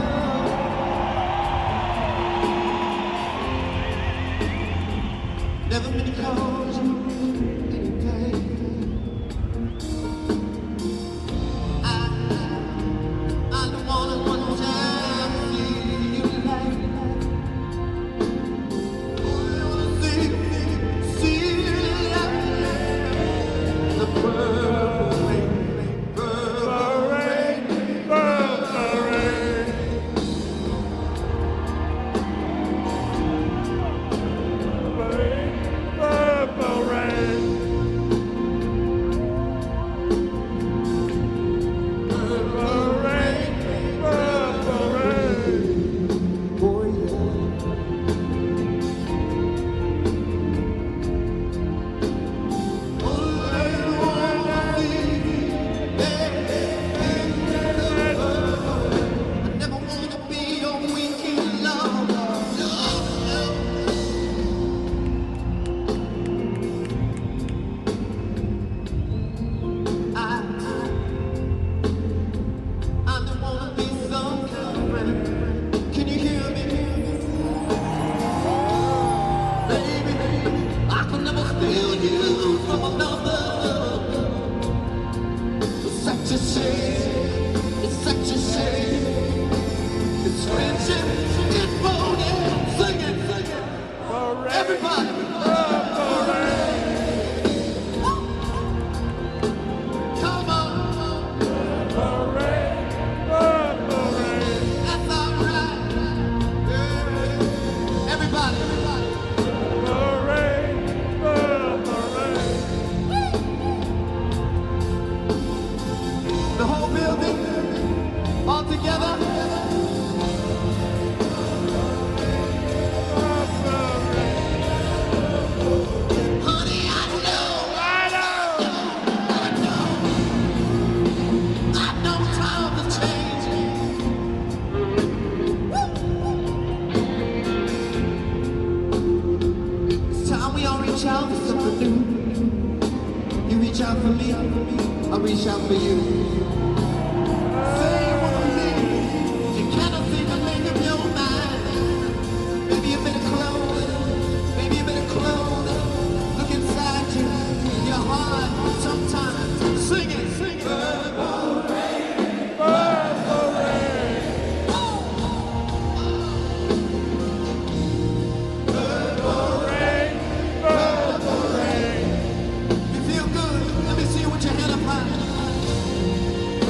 Never meant to cause you any pain. I don't wanna one time see you like see you like the purple rain, purple rain, purple rain. Purple rain. Purple rain. Purple rain. Oh yeah. Can you hear me? Baby, I can never steal you from another. It's such a shame, it's such a shame. It's friendship, it's boning. Sing it, everybody. Come on, that's all right. Yeah. Everybody. The whole building, all together. Honey, I know time to change. It's time we all reach out for something new. You reach out for me, I reach out for you. Say you wanna leave, you cannot seem to make up your mind. Maybe you better close, maybe you better close. Look inside you, your heart. Sometimes sing it, sing it. Purple rain, purple rain. Purple rain, purple rain. You feel good? Let me see you with your hand up high.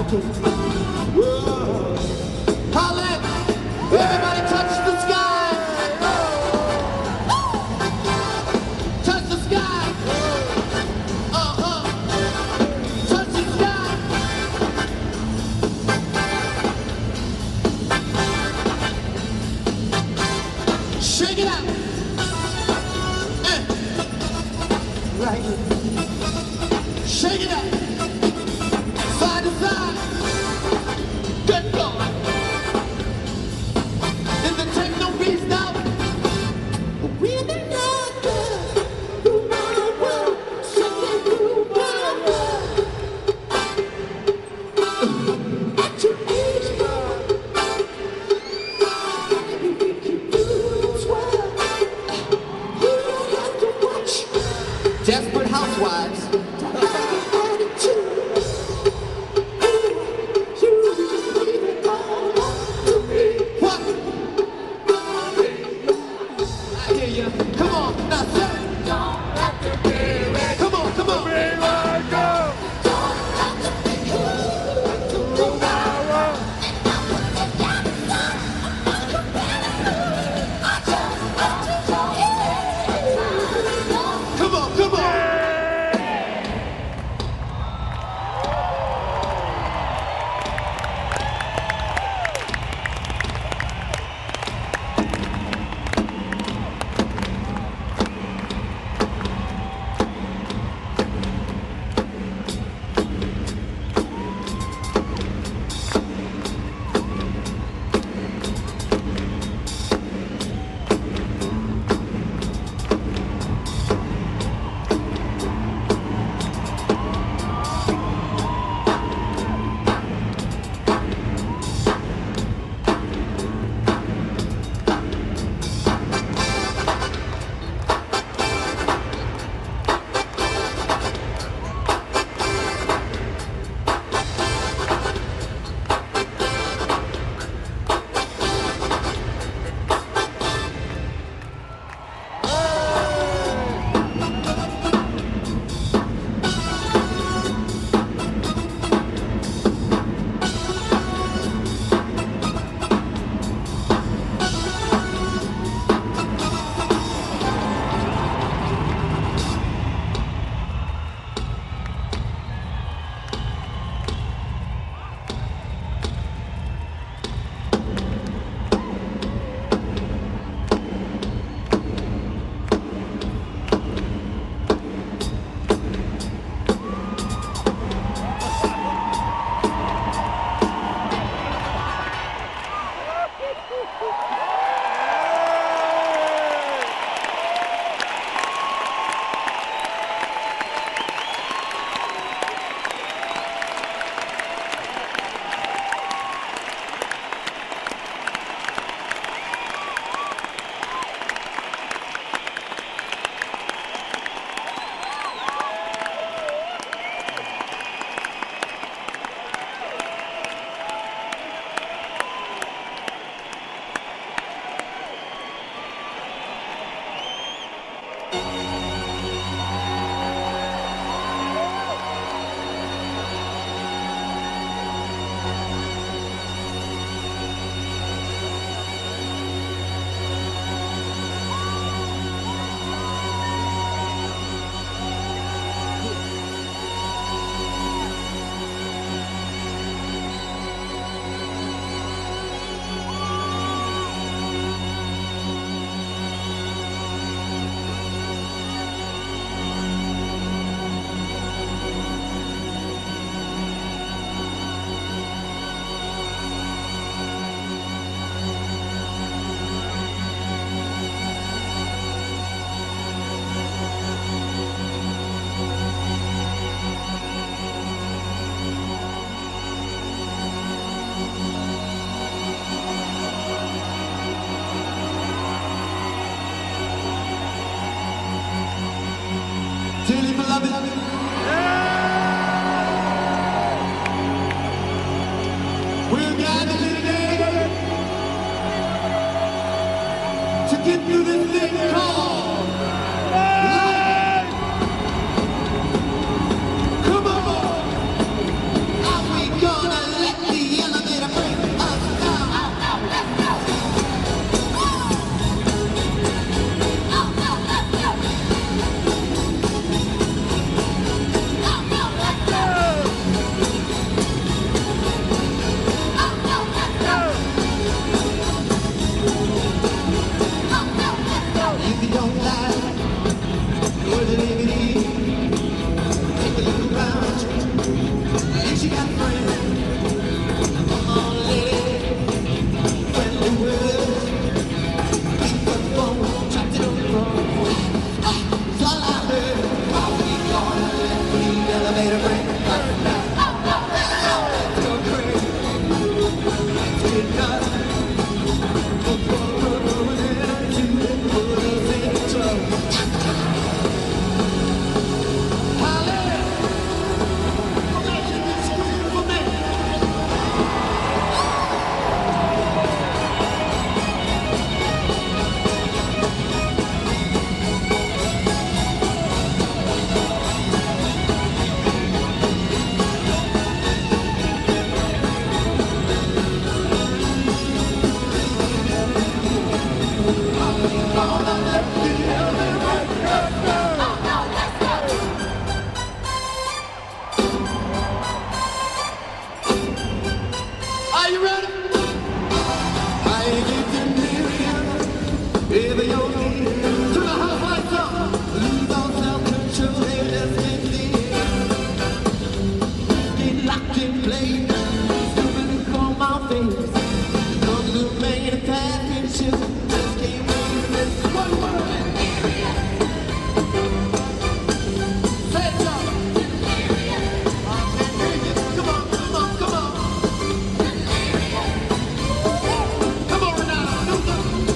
Holla! Everybody touch the sky! Touch the sky! Touch the sky! Shake it out! Right here. Shake it out! Side to side! Good God! In the techno beats now! We're the doctor, through my world, shaking through my world. At your age, girl, maybe we can do this well. You don't have to watch Desperate Housewives. Come on, now say it. Come on, come on. Come on, come on. get through this thing called life. Come on, are we gonna Are you ready? I get delirious, baby, you're near. To the house lights up, lose all self-control, they just can't see it. Get locked in place, stupid look on my face. Come to man a package, just can't wait to miss one word. Say it, y'all. I can't hear you. Come on, come on, come on. Come on, Renata, do something.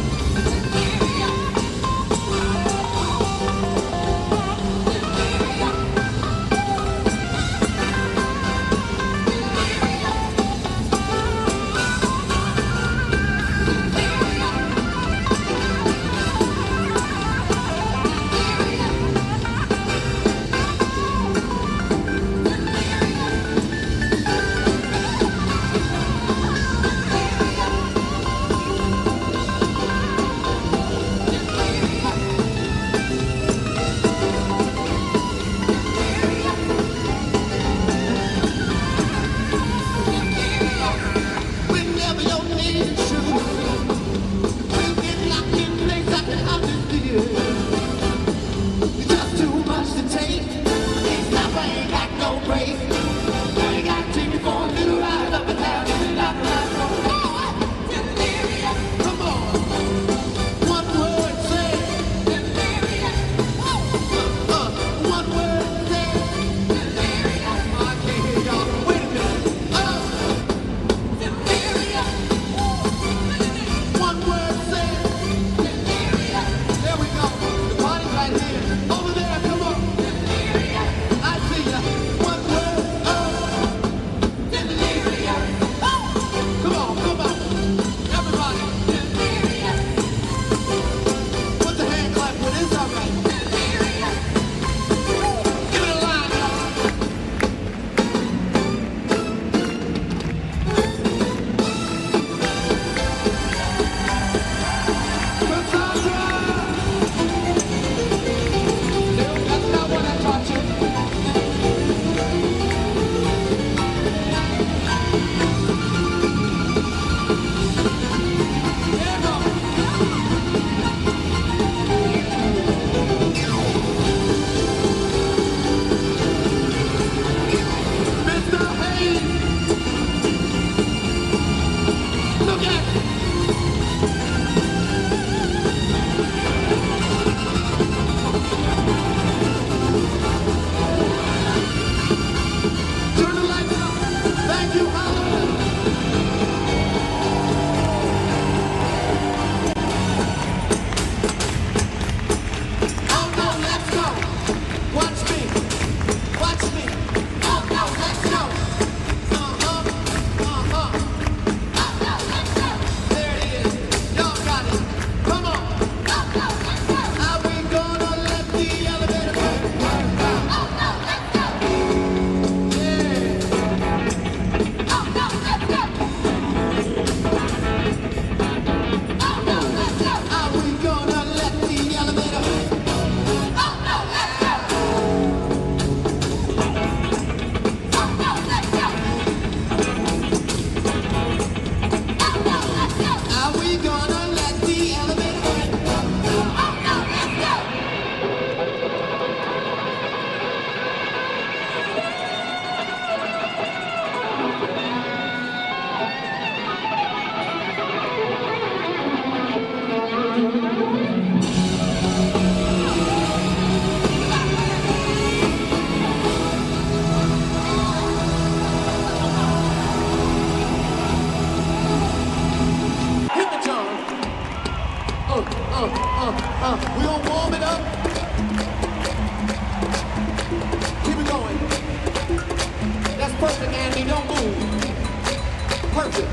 Perfect, Andy, don't move. Perfect.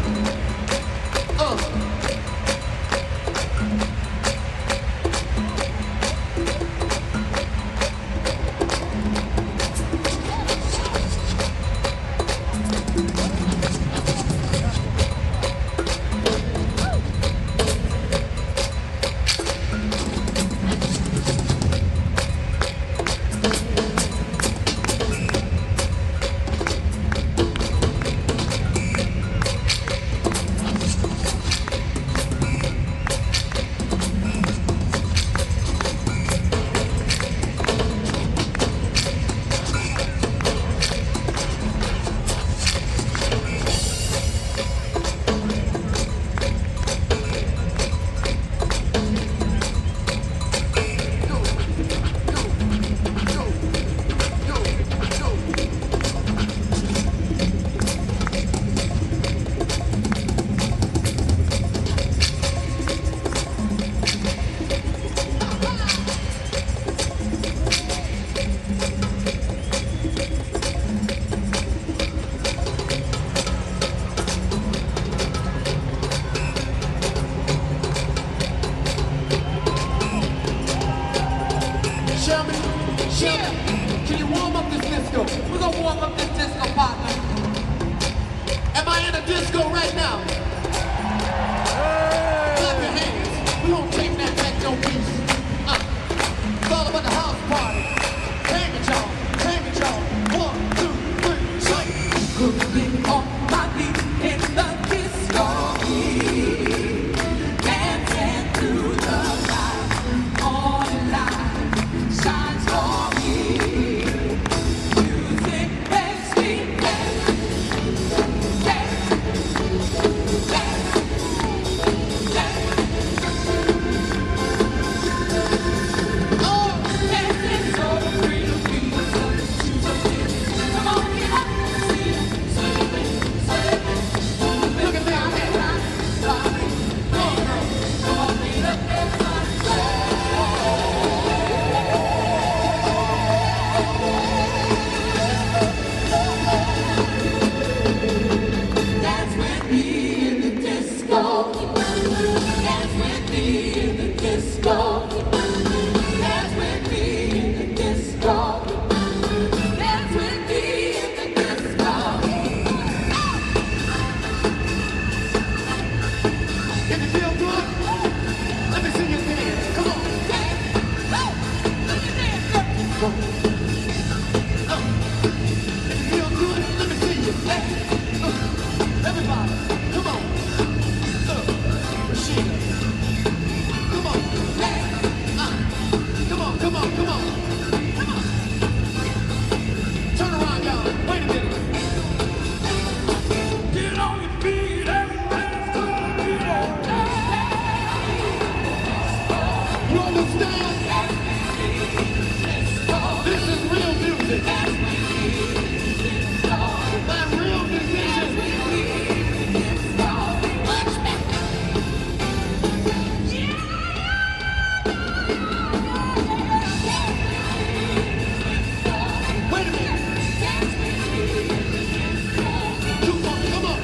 Can you warm up this disco? We're gonna warm up this disco, partner. Am I in a disco right now? Clap your hands. We gonna take that techno piece. It's all about the house party. Hang it, y'all. Hang it, y'all. 1, 2, 3, shake. Cooking on my feet in the disco heat. Dancing through the light. All the light shines for me. Music makes me dance. Dance. Dance. Dance. Oh, dancing so free to be so free. Come on, get up. Look at that. Dance with me in the disco. Dance with me in the disco. Dance with me in the disco. Dance with me in the disco. If you feel good, let me see you dance. Come on. If you feel good, let me see you dance. Everybody, come on. Machine. Come on. Come on, come on, come on. Turn around, y'all. Wait a minute. Get on your feet and dance to the beat of You understand? This is real music. My real musician. Wait a minute. Come on, come on.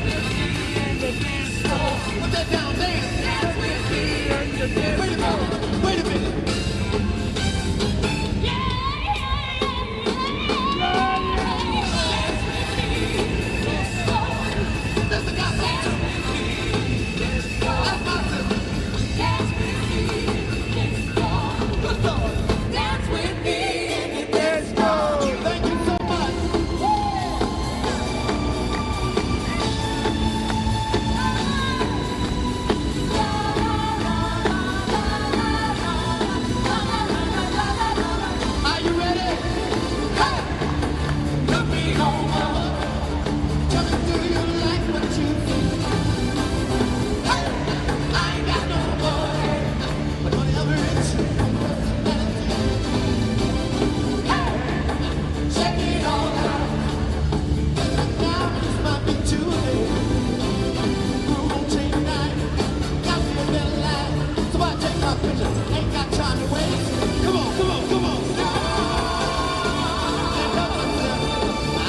Put that down, dance. Wait a minute. Wait a minute. That's the guy. That's my sister. Good Lord. Dance with me in the disco. Thank you so much. Are you ready? Hey! Look me over. Tell me, do you like what you see? Hey! I ain't got no money, but whatever it's hey! Check it all out. Now this might be too late. Groove on chain tonight. Got me a better life. Somebody take my picture. Ain't got time to wait. Come on, come on, come on.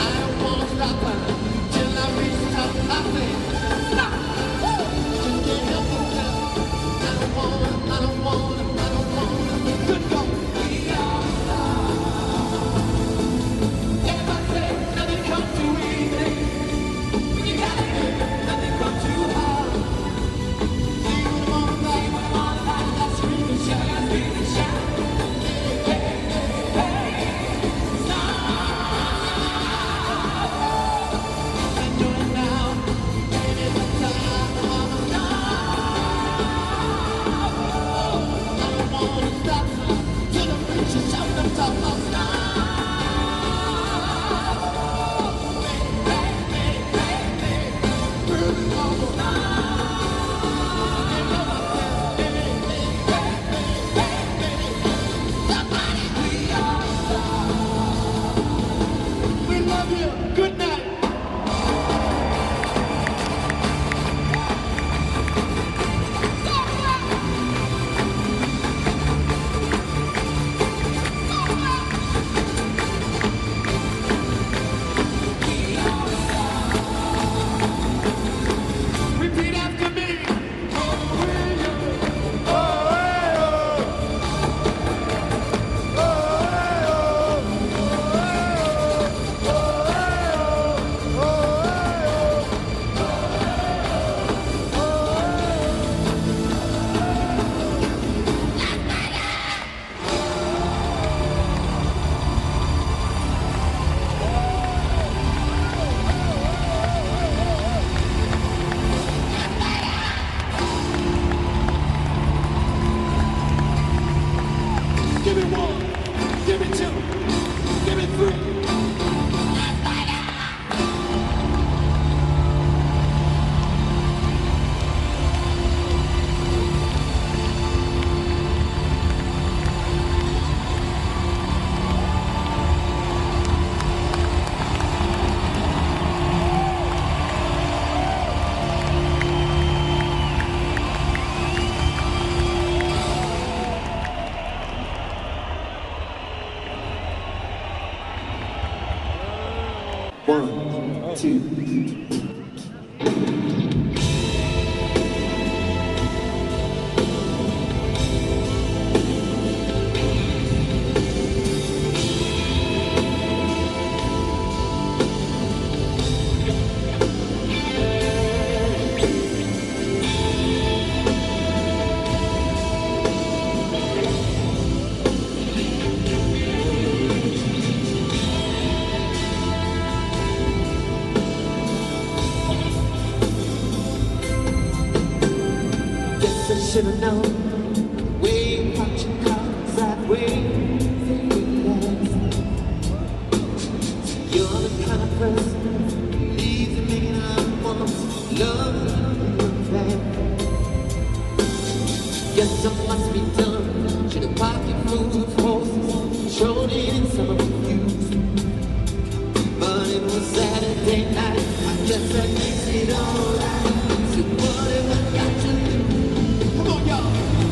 love you. Good night. Repeat after me. Give me one, give me two, give me three. One, two. Guess I should've known. We watching cars that way. You're the kind of person who leaves a million I want. Love that. Guess I must be done. Should've pocket full of horses, shown it in some of the views. But it was Saturday night. I guess I missed it all right. So what have I got to do? Come on, y'all.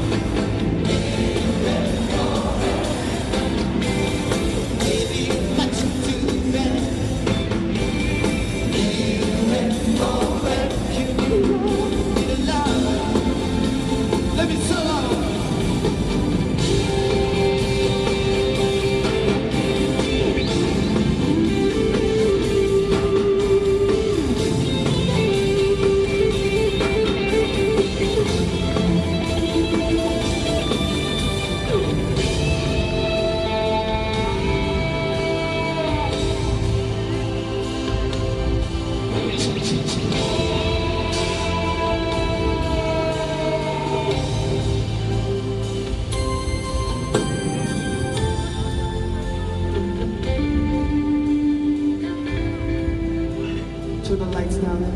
Maybe it's much too bad. Can you get a love? Let me solo. Turn the lights down.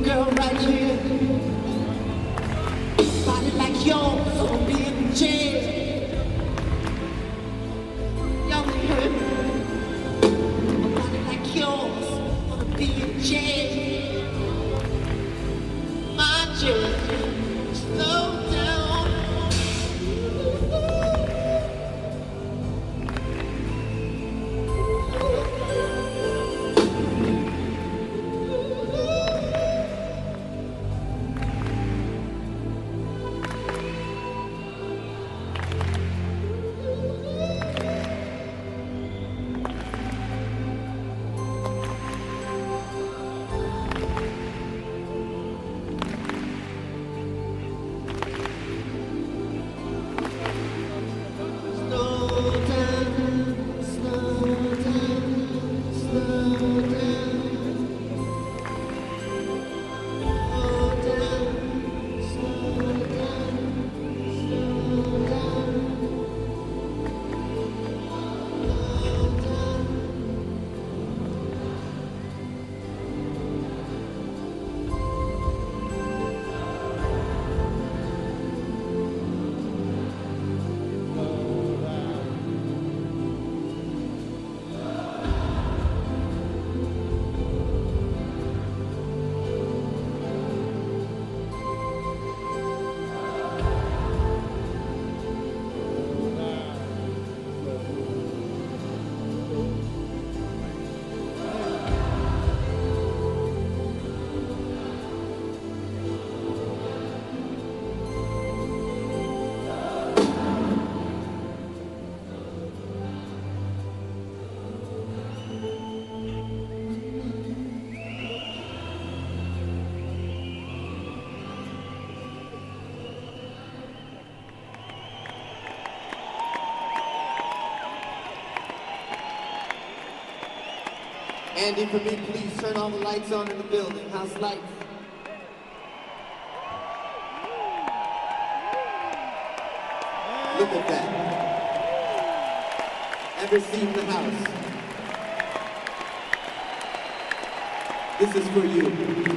girl right here. Body like yours on a big chair. Y'all ain't heard me. A body like yours on a big chair. My chair, slow down. Andy, for me, please turn all the lights on in the building. House lights. Look at that. Every seat in the house. This is for you.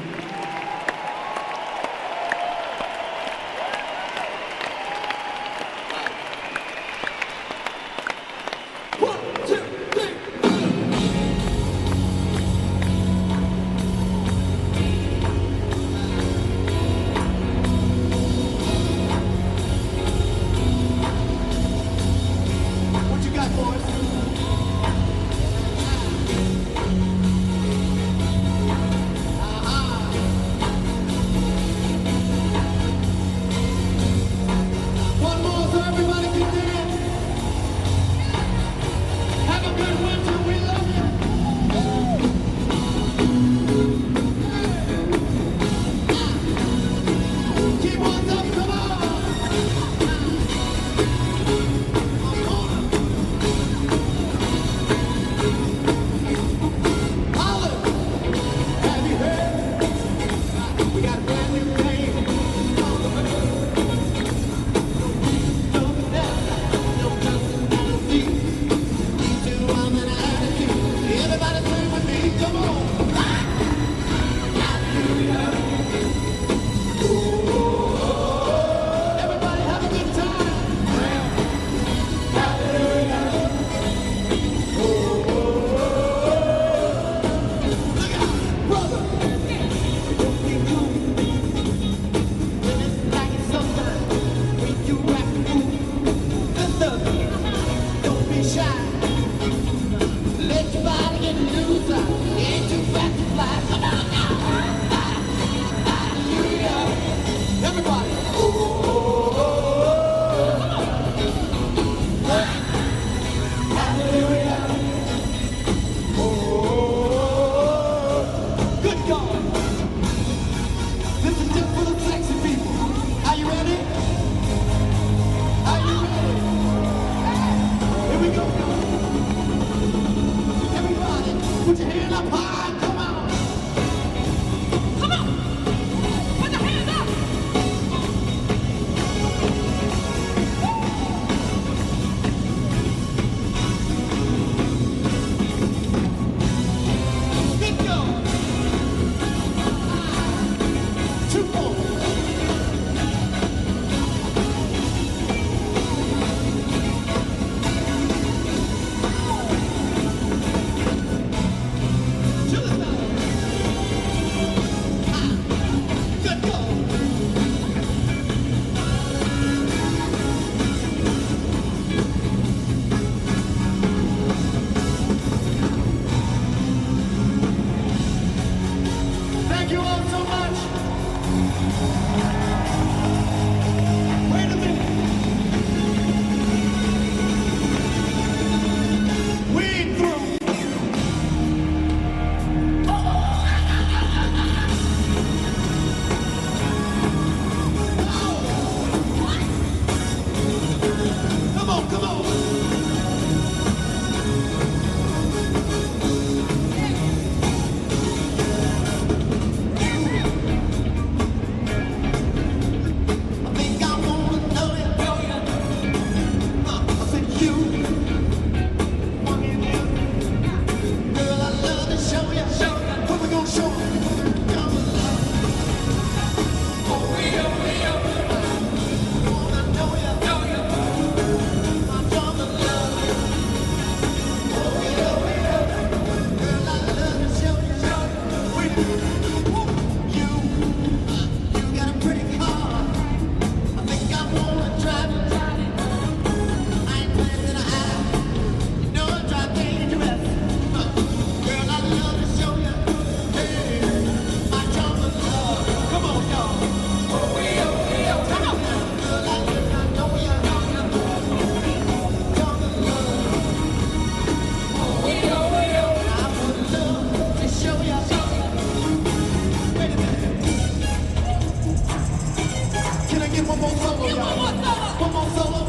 get one more solo, y'all. One more solo.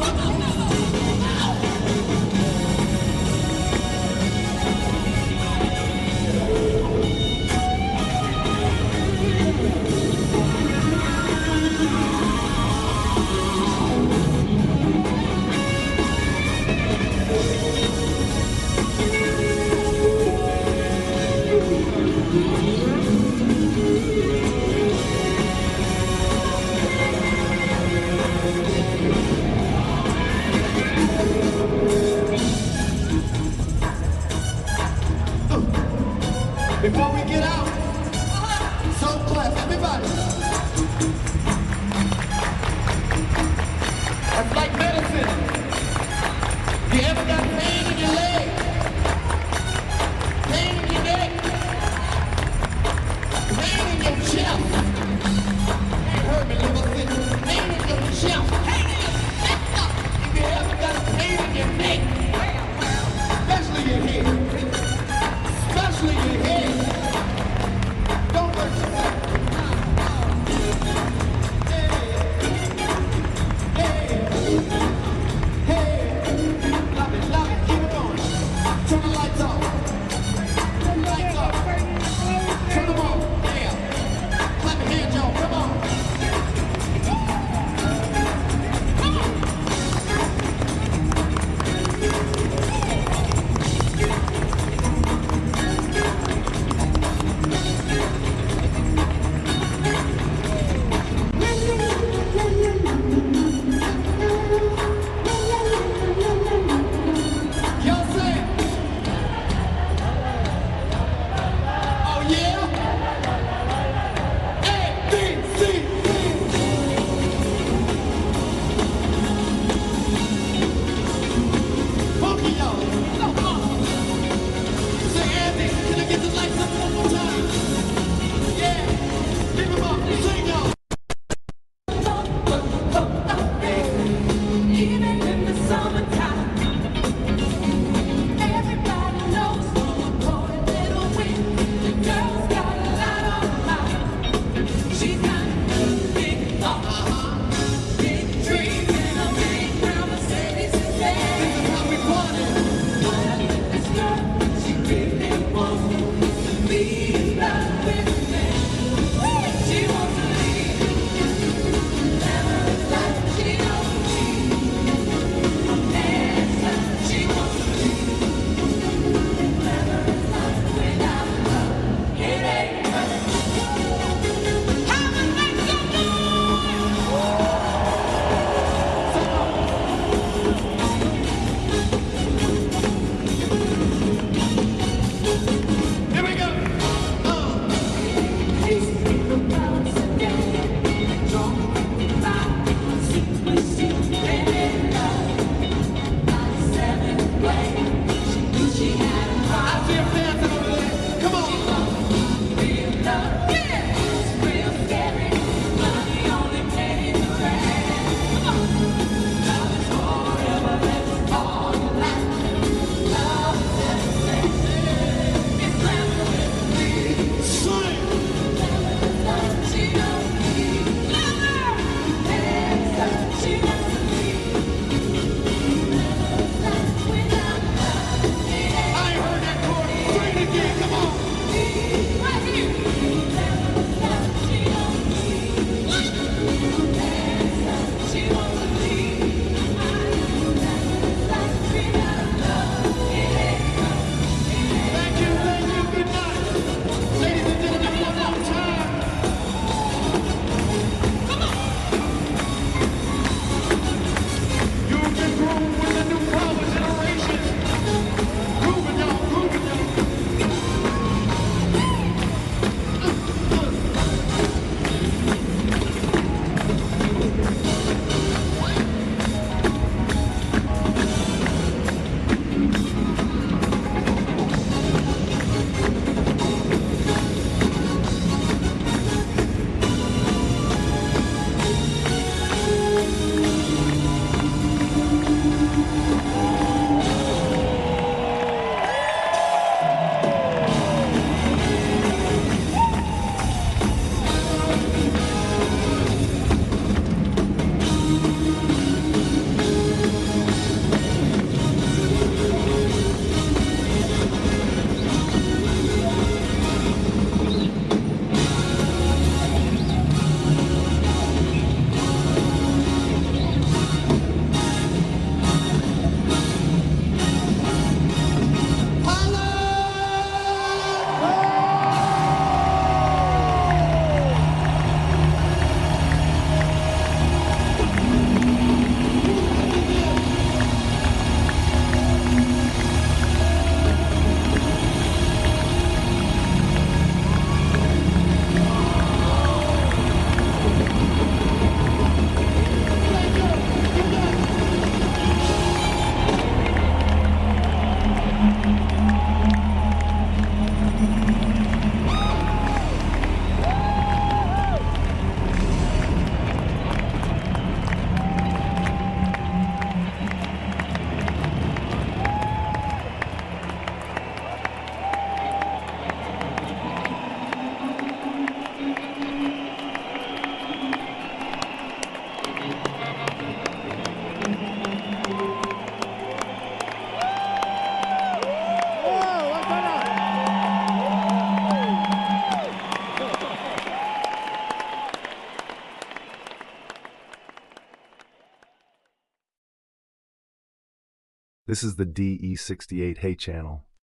This is the DE68 Hey channel.